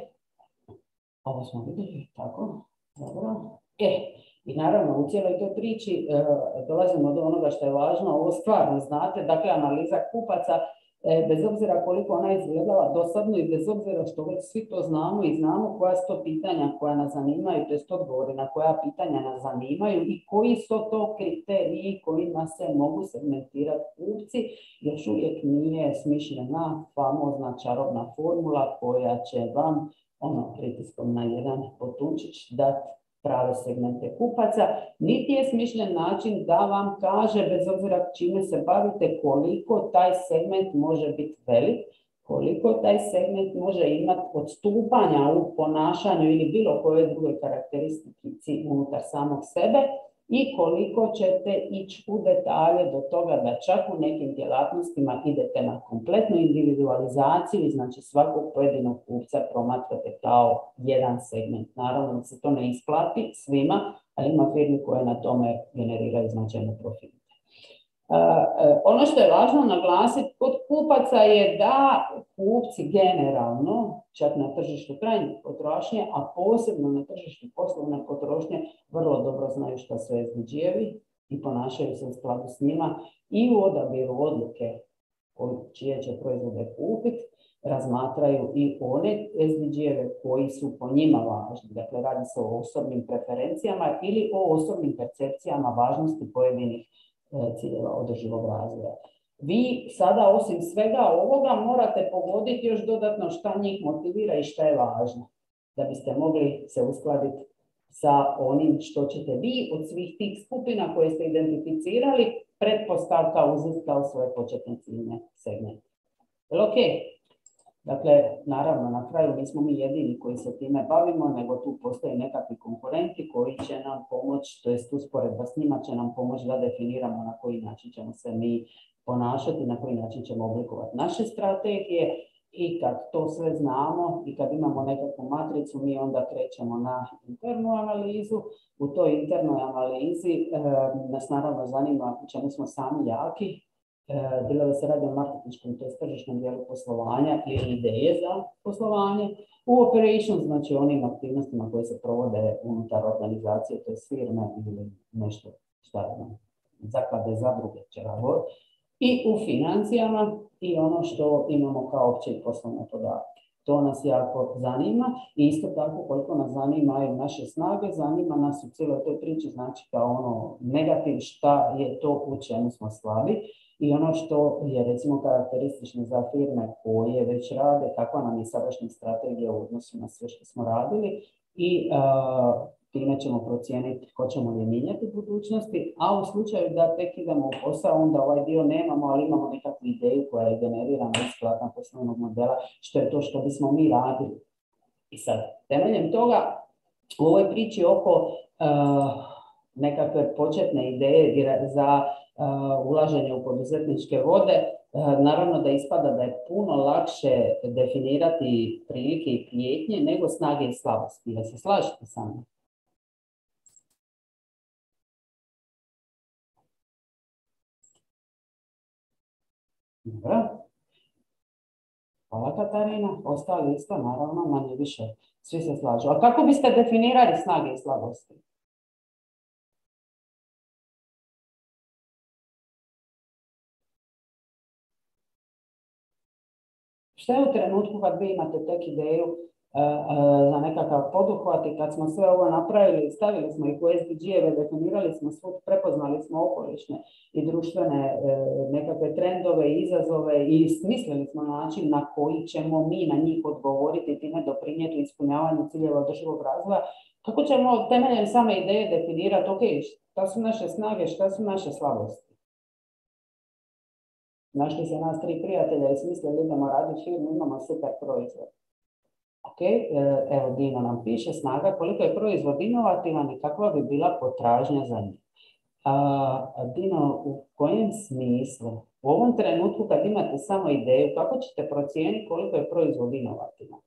Ovo smo vidjeli, tako, dobro. E, i naravno u cijeloj toj priči e, dolazimo do onoga što je važno, ovo stvarno znate, dakle analiza kupaca, e, bez obzira koliko ona izgledala dosadno i bez obzira što već svi to znamo i znamo koja su to pitanja koja nas zanimaju, to jest odgovori na koja pitanja nas zanimaju i koji su to kriteriji kojima se mogu segmentirati kupci, još uvijek nije smišljena famozna čarobna formula koja će vam ono pritiskom na jedan potunčić dati prave segmente kupaca, niti je smišljen način da vam kaže, bez obzira čime se bavite, koliko taj segment može biti velik, koliko taj segment može imati odstupanja u ponašanju ili bilo koje druge karakteristici unutar samog sebe i koliko ćete ići u detalje do toga da čak u nekim djelatnostima idete na kompletnu individualizaciju, znači svakog pojedinog kupca promatrate kao jedan segment. Naravno da se to ne isplati svima, ali ima firmi koje na tome generiraju značajne profite. Uh, ono što je važno naglasiti kod kupaca je da kupci generalno, čak na tržištu krajnje potrošnje, a posebno na tržištu poslovne potrošnje, vrlo dobro znaju što su S D G-evi i ponašaju se u skladu s njima i u odabiru odluke čije će proizvode kupiti, razmatraju i one S D G-eve koji su po njima važni. Dakle, radi se o osobnim preferencijama ili o osobnim percepcijama važnosti pojedinih ciljeva održivog razvoja. Vi sada osim svega ovoga morate pogoditi još dodatno šta njih motivira i šta je važno da biste mogli se uskladiti sa onim što ćete vi od svih tih skupina koje ste identificirali pretpostavka uzeti kao svoje početne ciljne segmente. Ok, Dakle, naravno, na kraju nismo mi jedini koji se time bavimo, nego tu postoje nekakvi konkurenti koji će nam pomoći, to jest usporedba s njima će nam pomoći da definiramo na koji način ćemo se mi ponašati, na koji način ćemo oblikovati naše strategije. I kad to sve znamo i kad imamo nekakvu matricu, mi onda krećemo na internu analizu. U toj internoj analizi e, nas naravno zanima u čemu smo sami jaki, e, bilo da se radi o marketinškom, to je tržišnom dijelu poslovanja ili ideje za poslovanje. U operations, znači onim aktivnostima koje se provode unutar organizacije, to je firme ili nešto šta je zaklade, zadruge, čega god. I u financijama i ono što imamo kao opće i poslovne podatke. To nas jako zanima i isto tako koliko nas zanimaju naše snage, zanima nas u cijeloj toj priči, znači kao ono negativ, šta je to u čemu smo slabi i ono što je recimo karakteristično za firme koje već rade, kakva nam je sadašnja strategija u odnosu na sve što smo radili i uh, time ćemo procijeniti hoćemo li mijenjati u budućnosti, a u slučaju da tek idemo u posao, onda ovaj dio nemamo, ali imamo nekakvu ideju koja je generirana iz skladnog poslovnog modela, što je to što bismo mi radili. I sad, temeljem toga, u ovoj priči oko uh, nekakve početne ideje za uh, ulaženje u poduzetničke vode, uh, naravno da ispada da je puno lakše definirati prilike i prijetnje nego snage i slabosti. Jel se slažete sa mnom? Dobro. Hvala Katarina. Ostali isto, naravno, manje više. Svi se slažu. A kako biste definirali snage i slabosti? Što je u trenutku kad vi imate tek ideju uh, uh, za nekakav poduhvat i kad smo sve ovo napravili, stavili smo ih u es de ge-eve, definirali smo svud, prepoznali smo okolišne i društvene uh, nekakve trendove i izazove i smislili smo način na koji ćemo mi na njih odgovoriti i time doprinijeti u ispunjavanju ciljeva održivog razvoja. Kako ćemo temeljem same ideje definirati, ok, šta su naše snage, šta su naše slabosti? Našli se nas tri prijatelja i smislili idemo raditi firmu, imamo super proizvod. Ok, evo Dino nam piše snaga, koliko je proizvod inovativan i kakva bi bila potražnja za njih. A, Dino, u kojem smislu? U ovom trenutku kad imate samo ideju, kako ćete procijeniti koliko je proizvod inovativan?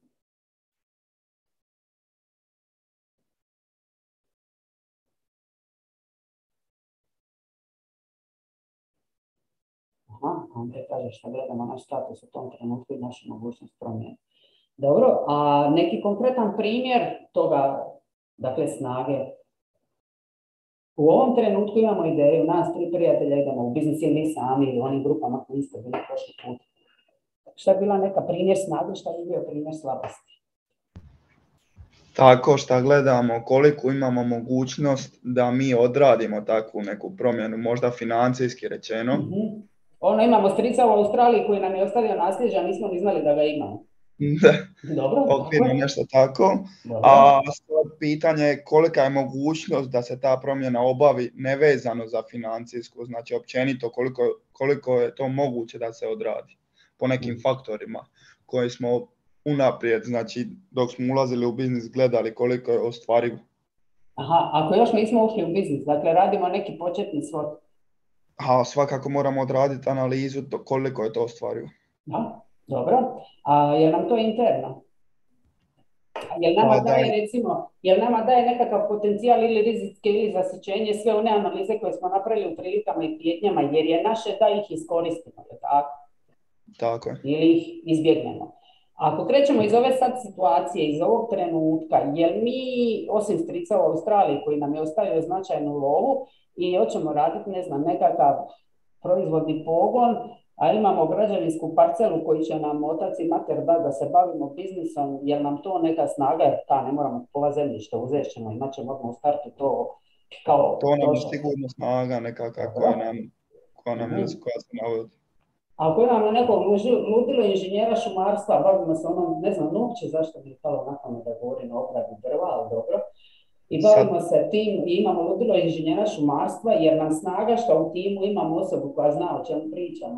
Aha, Andrej kaže što gledamo naš status u tom trenutku i našu mogućnost promjene. Dobro, a neki konkretan primjer toga, dakle snage. U ovom trenutku imamo ideju, nas tri prijatelja idemo u biznis ili mi sami ili onim grupama koji ste bili prošli put. Šta je bila neka primjer snage, šta je bio primjer slabosti? Tako što gledamo koliko imamo mogućnost da mi odradimo takvu neku promjenu, možda financijski rečeno. Mm-hmm. Ono, imamo strica u Australiji koji nam je ostavio nasljeđe, a nismo ni znali da ga imamo. Dobro. Okvirno nešto tako. Dobro. A pitanje je kolika je mogućnost da se ta promjena obavi nevezano za financijsku, znači općenito koliko, koliko je to moguće da se odradi po nekim faktorima koji smo unaprijed, znači dok smo ulazili u biznis gledali koliko je ostvarivo. Aha, ako još nismo ušli u biznis, dakle radimo neki početni svot. A svakako moramo odraditi analizu koliko je to ostvarivo. Da, dobro. A je nam to interno? Jel nama pa, daje, da. recimo, jel nama daje nekakav potencijal ili rizike ili zasićenje sve one analize koje smo napravili u prilikama i prijetnjama, jer je naše da ih iskoristimo, je tako? Tako je. Ili ih izbjegnemo. Ako krećemo iz ove sad situacije, iz ovog trenutka, jel mi, osim strica u Australiji koji nam je ostavio značajnu lovu, i hoćemo raditi, ne znam, nekakav proizvodni pogon, a imamo građevinsku parcelu koji će nam otac i mater da da se bavimo biznisom, jer nam to neka snaga, jer ta ne moramo kupovati zemljište, uzet ćemo, imat ćemo odmah u startu to kao... To nam je sigurno snaga nekakva koja nam, koja nam mm-hmm. koja se navodi. Ako imamo nekog ludilo inženjera šumarstva, bavimo se onom, ne znam, uopće zašto mi je palo na pamet da govorim o obradi drva, ali dobro. I bavimo se tim i imamo ludilo inženjera šumarstva jer nam snaga što u timu imamo osobu koja zna o čemu pričamo.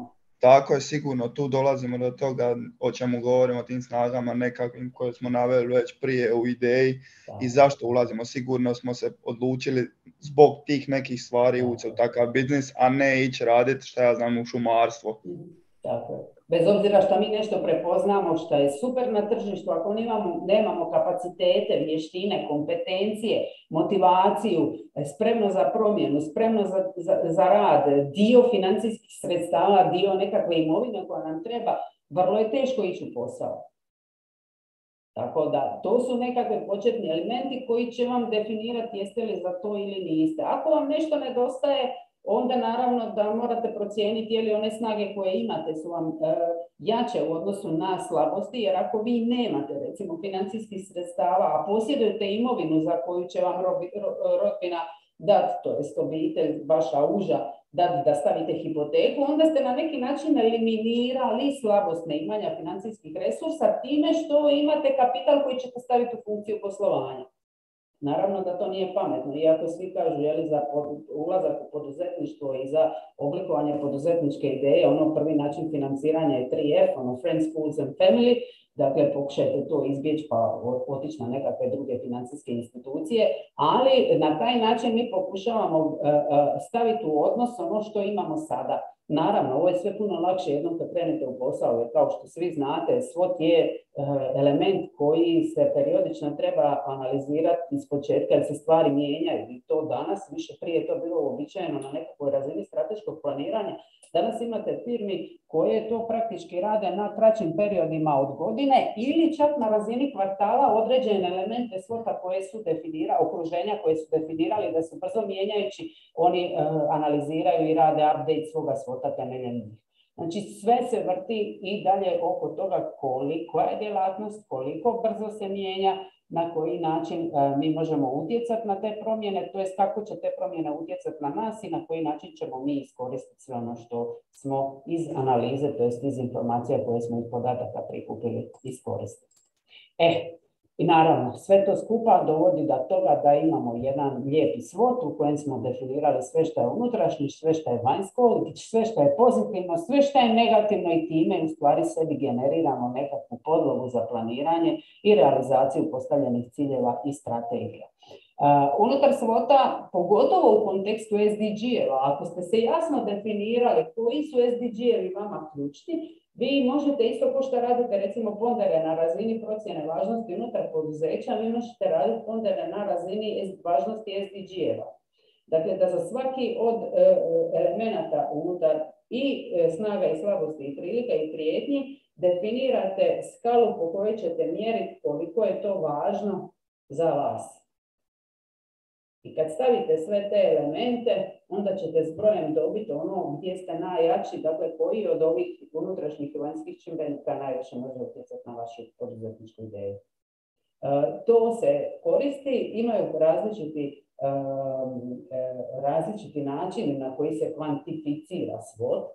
tako je, sigurno tu dolazimo do toga o čemu govorimo, o tim snagama nekakvim koje smo naveli već prije u ideji i zašto ulazimo. Sigurno smo se odlučili zbog tih nekih stvari ući u takav biznis, a ne ići raditi, šta ja znam, u šumarstvo. Tako je. Bez obzira što mi nešto prepoznamo što je super na tržištu, ako nemamo, nemamo kapacitete, vještine, kompetencije, motivaciju, spremno za promjenu, spremno za, za, za rad, dio financijskih sredstava, dio nekakve imovine koja nam treba, vrlo je teško ići u posao. Tako da, to su nekakve početni elementi koji će vam definirati jeste li za to ili niste. Ako vam nešto nedostaje, onda naravno da morate procijeniti je li one snage koje imate su vam e, jače u odnosu na slabosti, jer ako vi nemate recimo financijskih sredstava, a posjedujete imovinu za koju će vam rodbina dati, to jest obitelj, vaša uža, dati da stavite hipoteku, onda ste na neki način eliminirali slabost neimanja financijskih resursa time što imate kapital koji ćete staviti u funkciju poslovanja. Naravno da to nije pametno, iako svi kažu jeli, za ulazak u poduzetništvo i za oblikovanje poduzetničke ideje, ono prvi način financiranja je tri F, ono Friends, Fools and Family, dakle pokušajte to izbjeći pa otići na nekakve druge financijske institucije, ali na taj način mi pokušavamo staviti u odnos ono što imamo sada. Naravno, ovo je sve puno lakše jednom kad krenete u posao, jer kao što svi znate, svot je element koji se periodično treba analizirati iz početka, jer se stvari mijenjaju i to danas, više prije to bilo uobičajeno na nekakvoj razini strateškog planiranja. Danas imate firmi koje to praktički rade na kraćim periodima od godine ili čak na razini kvartala određene elemente svota koje su definirali, okruženja koje su definirali da su brzo mijenjajući, oni uh, analiziraju i rade update svoga svota temeljem njih. Znači sve se vrti i dalje oko toga koliko je djelatnost, koliko brzo se mijenja, na koji način uh, mi možemo utjecati na te promjene, to jest kako će te promjene utjecati na nas i na koji način ćemo mi iskoristiti sve ono što smo iz analize, to jest iz informacija koje smo iz podataka prikupili iskoristiti. E, i naravno, sve to skupa dovodi do toga da imamo jedan lijepi svot u kojem smo definirali sve što je unutrašnje, sve što je vanjsko, sve što je pozitivno, sve što je negativno i time u stvari sebi generiramo nekakvu podlogu za planiranje i realizaciju postavljenih ciljeva i strategija. Uh, unutar svota, pogotovo u kontekstu S D G-eva, ako ste se jasno definirali koji su S D G-evi vama ključni, vi možete isto kao što radite recimo pondere na razini procjene važnosti unutar poduzeća, vi možete raditi pondere na razini važnosti S D G-eva. Dakle, da za svaki od uh, elemenata unutar i uh, snaga i slabosti i prilika i prijetnji definirate skalu po kojoj ćete mjeriti koliko je to važno za vas. I kad stavite sve te elemente, onda ćete s brojem dobiti ono gdje ste najjači, dakle koji od ovih unutrašnjih i vanjskih čimbenika najviše može utjecati na vašu poduzetničku ideju. E, to se koristi, imaju različiti, e, različiti načini na koji se kvantificira svot.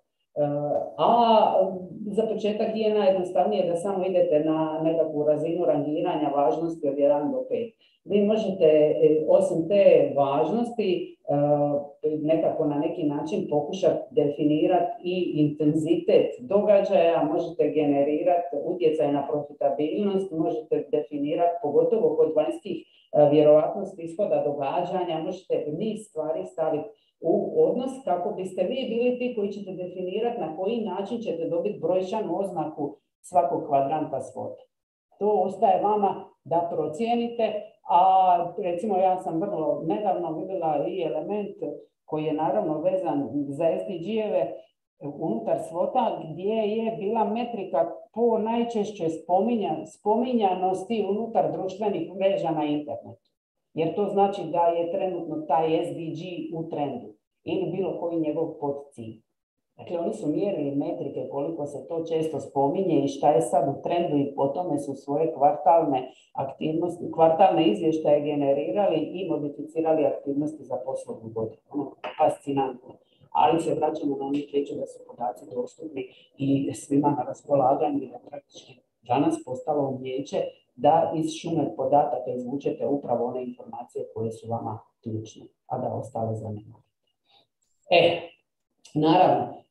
A za početak je najjednostavnije da samo idete na nekakvu razinu rangiranja važnosti od jedan do pet. Vi možete osim te važnosti nekako na neki način pokušati definirati i intenzitet događaja, možete generirati utjecaj na profitabilnost, možete definirati pogotovo kod vanjskih vjerovatnosti ishoda događanja, možete niz stvari staviti u odnos kako biste vi bili ti koji ćete definirati na koji način ćete dobiti brojčanu oznaku svakog kvadranta svota. To ostaje vama da procijenite, a recimo ja sam vrlo nedavno vidjela i element koji je naravno vezan za S D G-eve unutar svota gdje je bila metrika po najčešće spominjan, spominjanosti unutar društvenih mreža na internetu. Jer to znači da je trenutno taj S D G u trendu ili bilo koji njegov podcilj. Dakle, oni su mjerili metrike koliko se to često spominje i šta je sad u trendu i po tome su svoje kvartalne aktivnosti, kvartalne izvještaje generirali i modificirali aktivnosti za poslovnu godinu. Ono, fascinantno. Ali se vraćamo na onih reći da su podaci dostupni i svima na raspolaganju i da praktički danas postalo umijeće da iz šume podataka izvučete upravo one informacije koje su vama ključne, a da ostale zanemarite. E, naravno,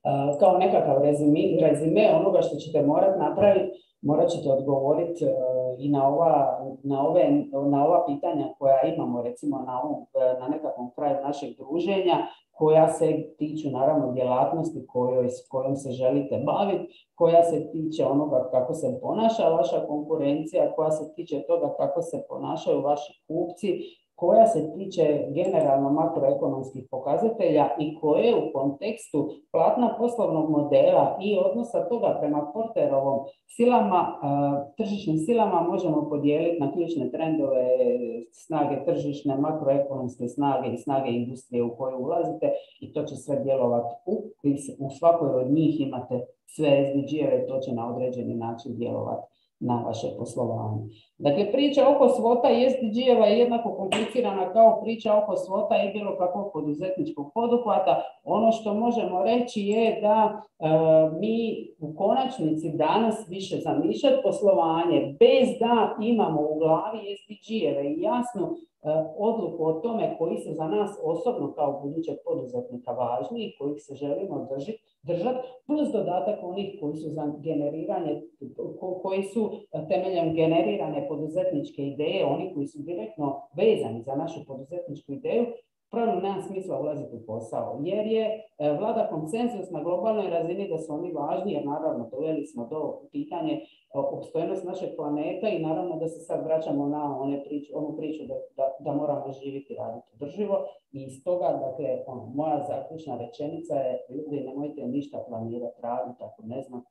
kao nekakav rezime, rezime onoga što ćete morati napraviti, morat ćete odgovoriti i na ova, na, ove, na ova pitanja koja imamo recimo na, ovom, na nekakvom kraju našeg druženja, koja se tiču naravno djelatnosti kojoj, s kojom se želite baviti, koja se tiče onoga kako se ponaša vaša konkurencija, koja se tiče toga kako se ponašaju vaši kupci, koja se tiče generalno makroekonomskih pokazatelja i koje u kontekstu platna poslovnog modela i odnosa toga prema Porterovom silama, tržišnim silama možemo podijeliti na ključne trendove, snage tržišne, makroekonomske snage i snage industrije u koju ulazite i to će sve djelovati. U, u svakoj od njih imate sve es de ge-eve, to će na određeni način djelovati na vaše poslovanje. Dakle, priča oko svota i es de ge-eva je jednako komplicirana kao priča oko svota i bilo kakvog poduzetničkog poduhvata. Ono što možemo reći je da e, mi u konačnici danas više zamišljati poslovanje bez da imamo u glavi es de ge-eve i jasnu odluku o tome koji su za nas osobno kao budućeg poduzetnika važni i kojih se želimo držati, plus dodatak onih koji su za generiranje, koji su temeljem generirane poduzetničke ideje, oni koji su direktno vezani za našu poduzetničku ideju, pravilno nema smisla ulaziti u posao, jer je vlada konsenzus na globalnoj razini da su oni važni, jer naravno doveli smo do pitanje opstojnost našeg planeta i naravno da se sad vraćamo na one priču, onu priču da, da, da moramo živjeti i raditi održivo i iz toga, dakle, ono, moja zaključna rečenica je, ljudi, nemojte ništa planirati, raditi ako ne znate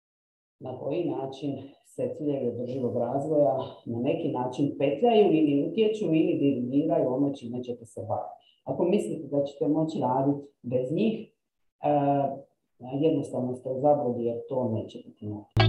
na koji način se ciljevi održivog razvoja na neki način petljaju ili utječu ili dirigiraju ono čime ćete se baviti. Ako mislite da ćete moći raditi bez njih, eh, jednostavno ste u zabludi jer to neće biti moguće.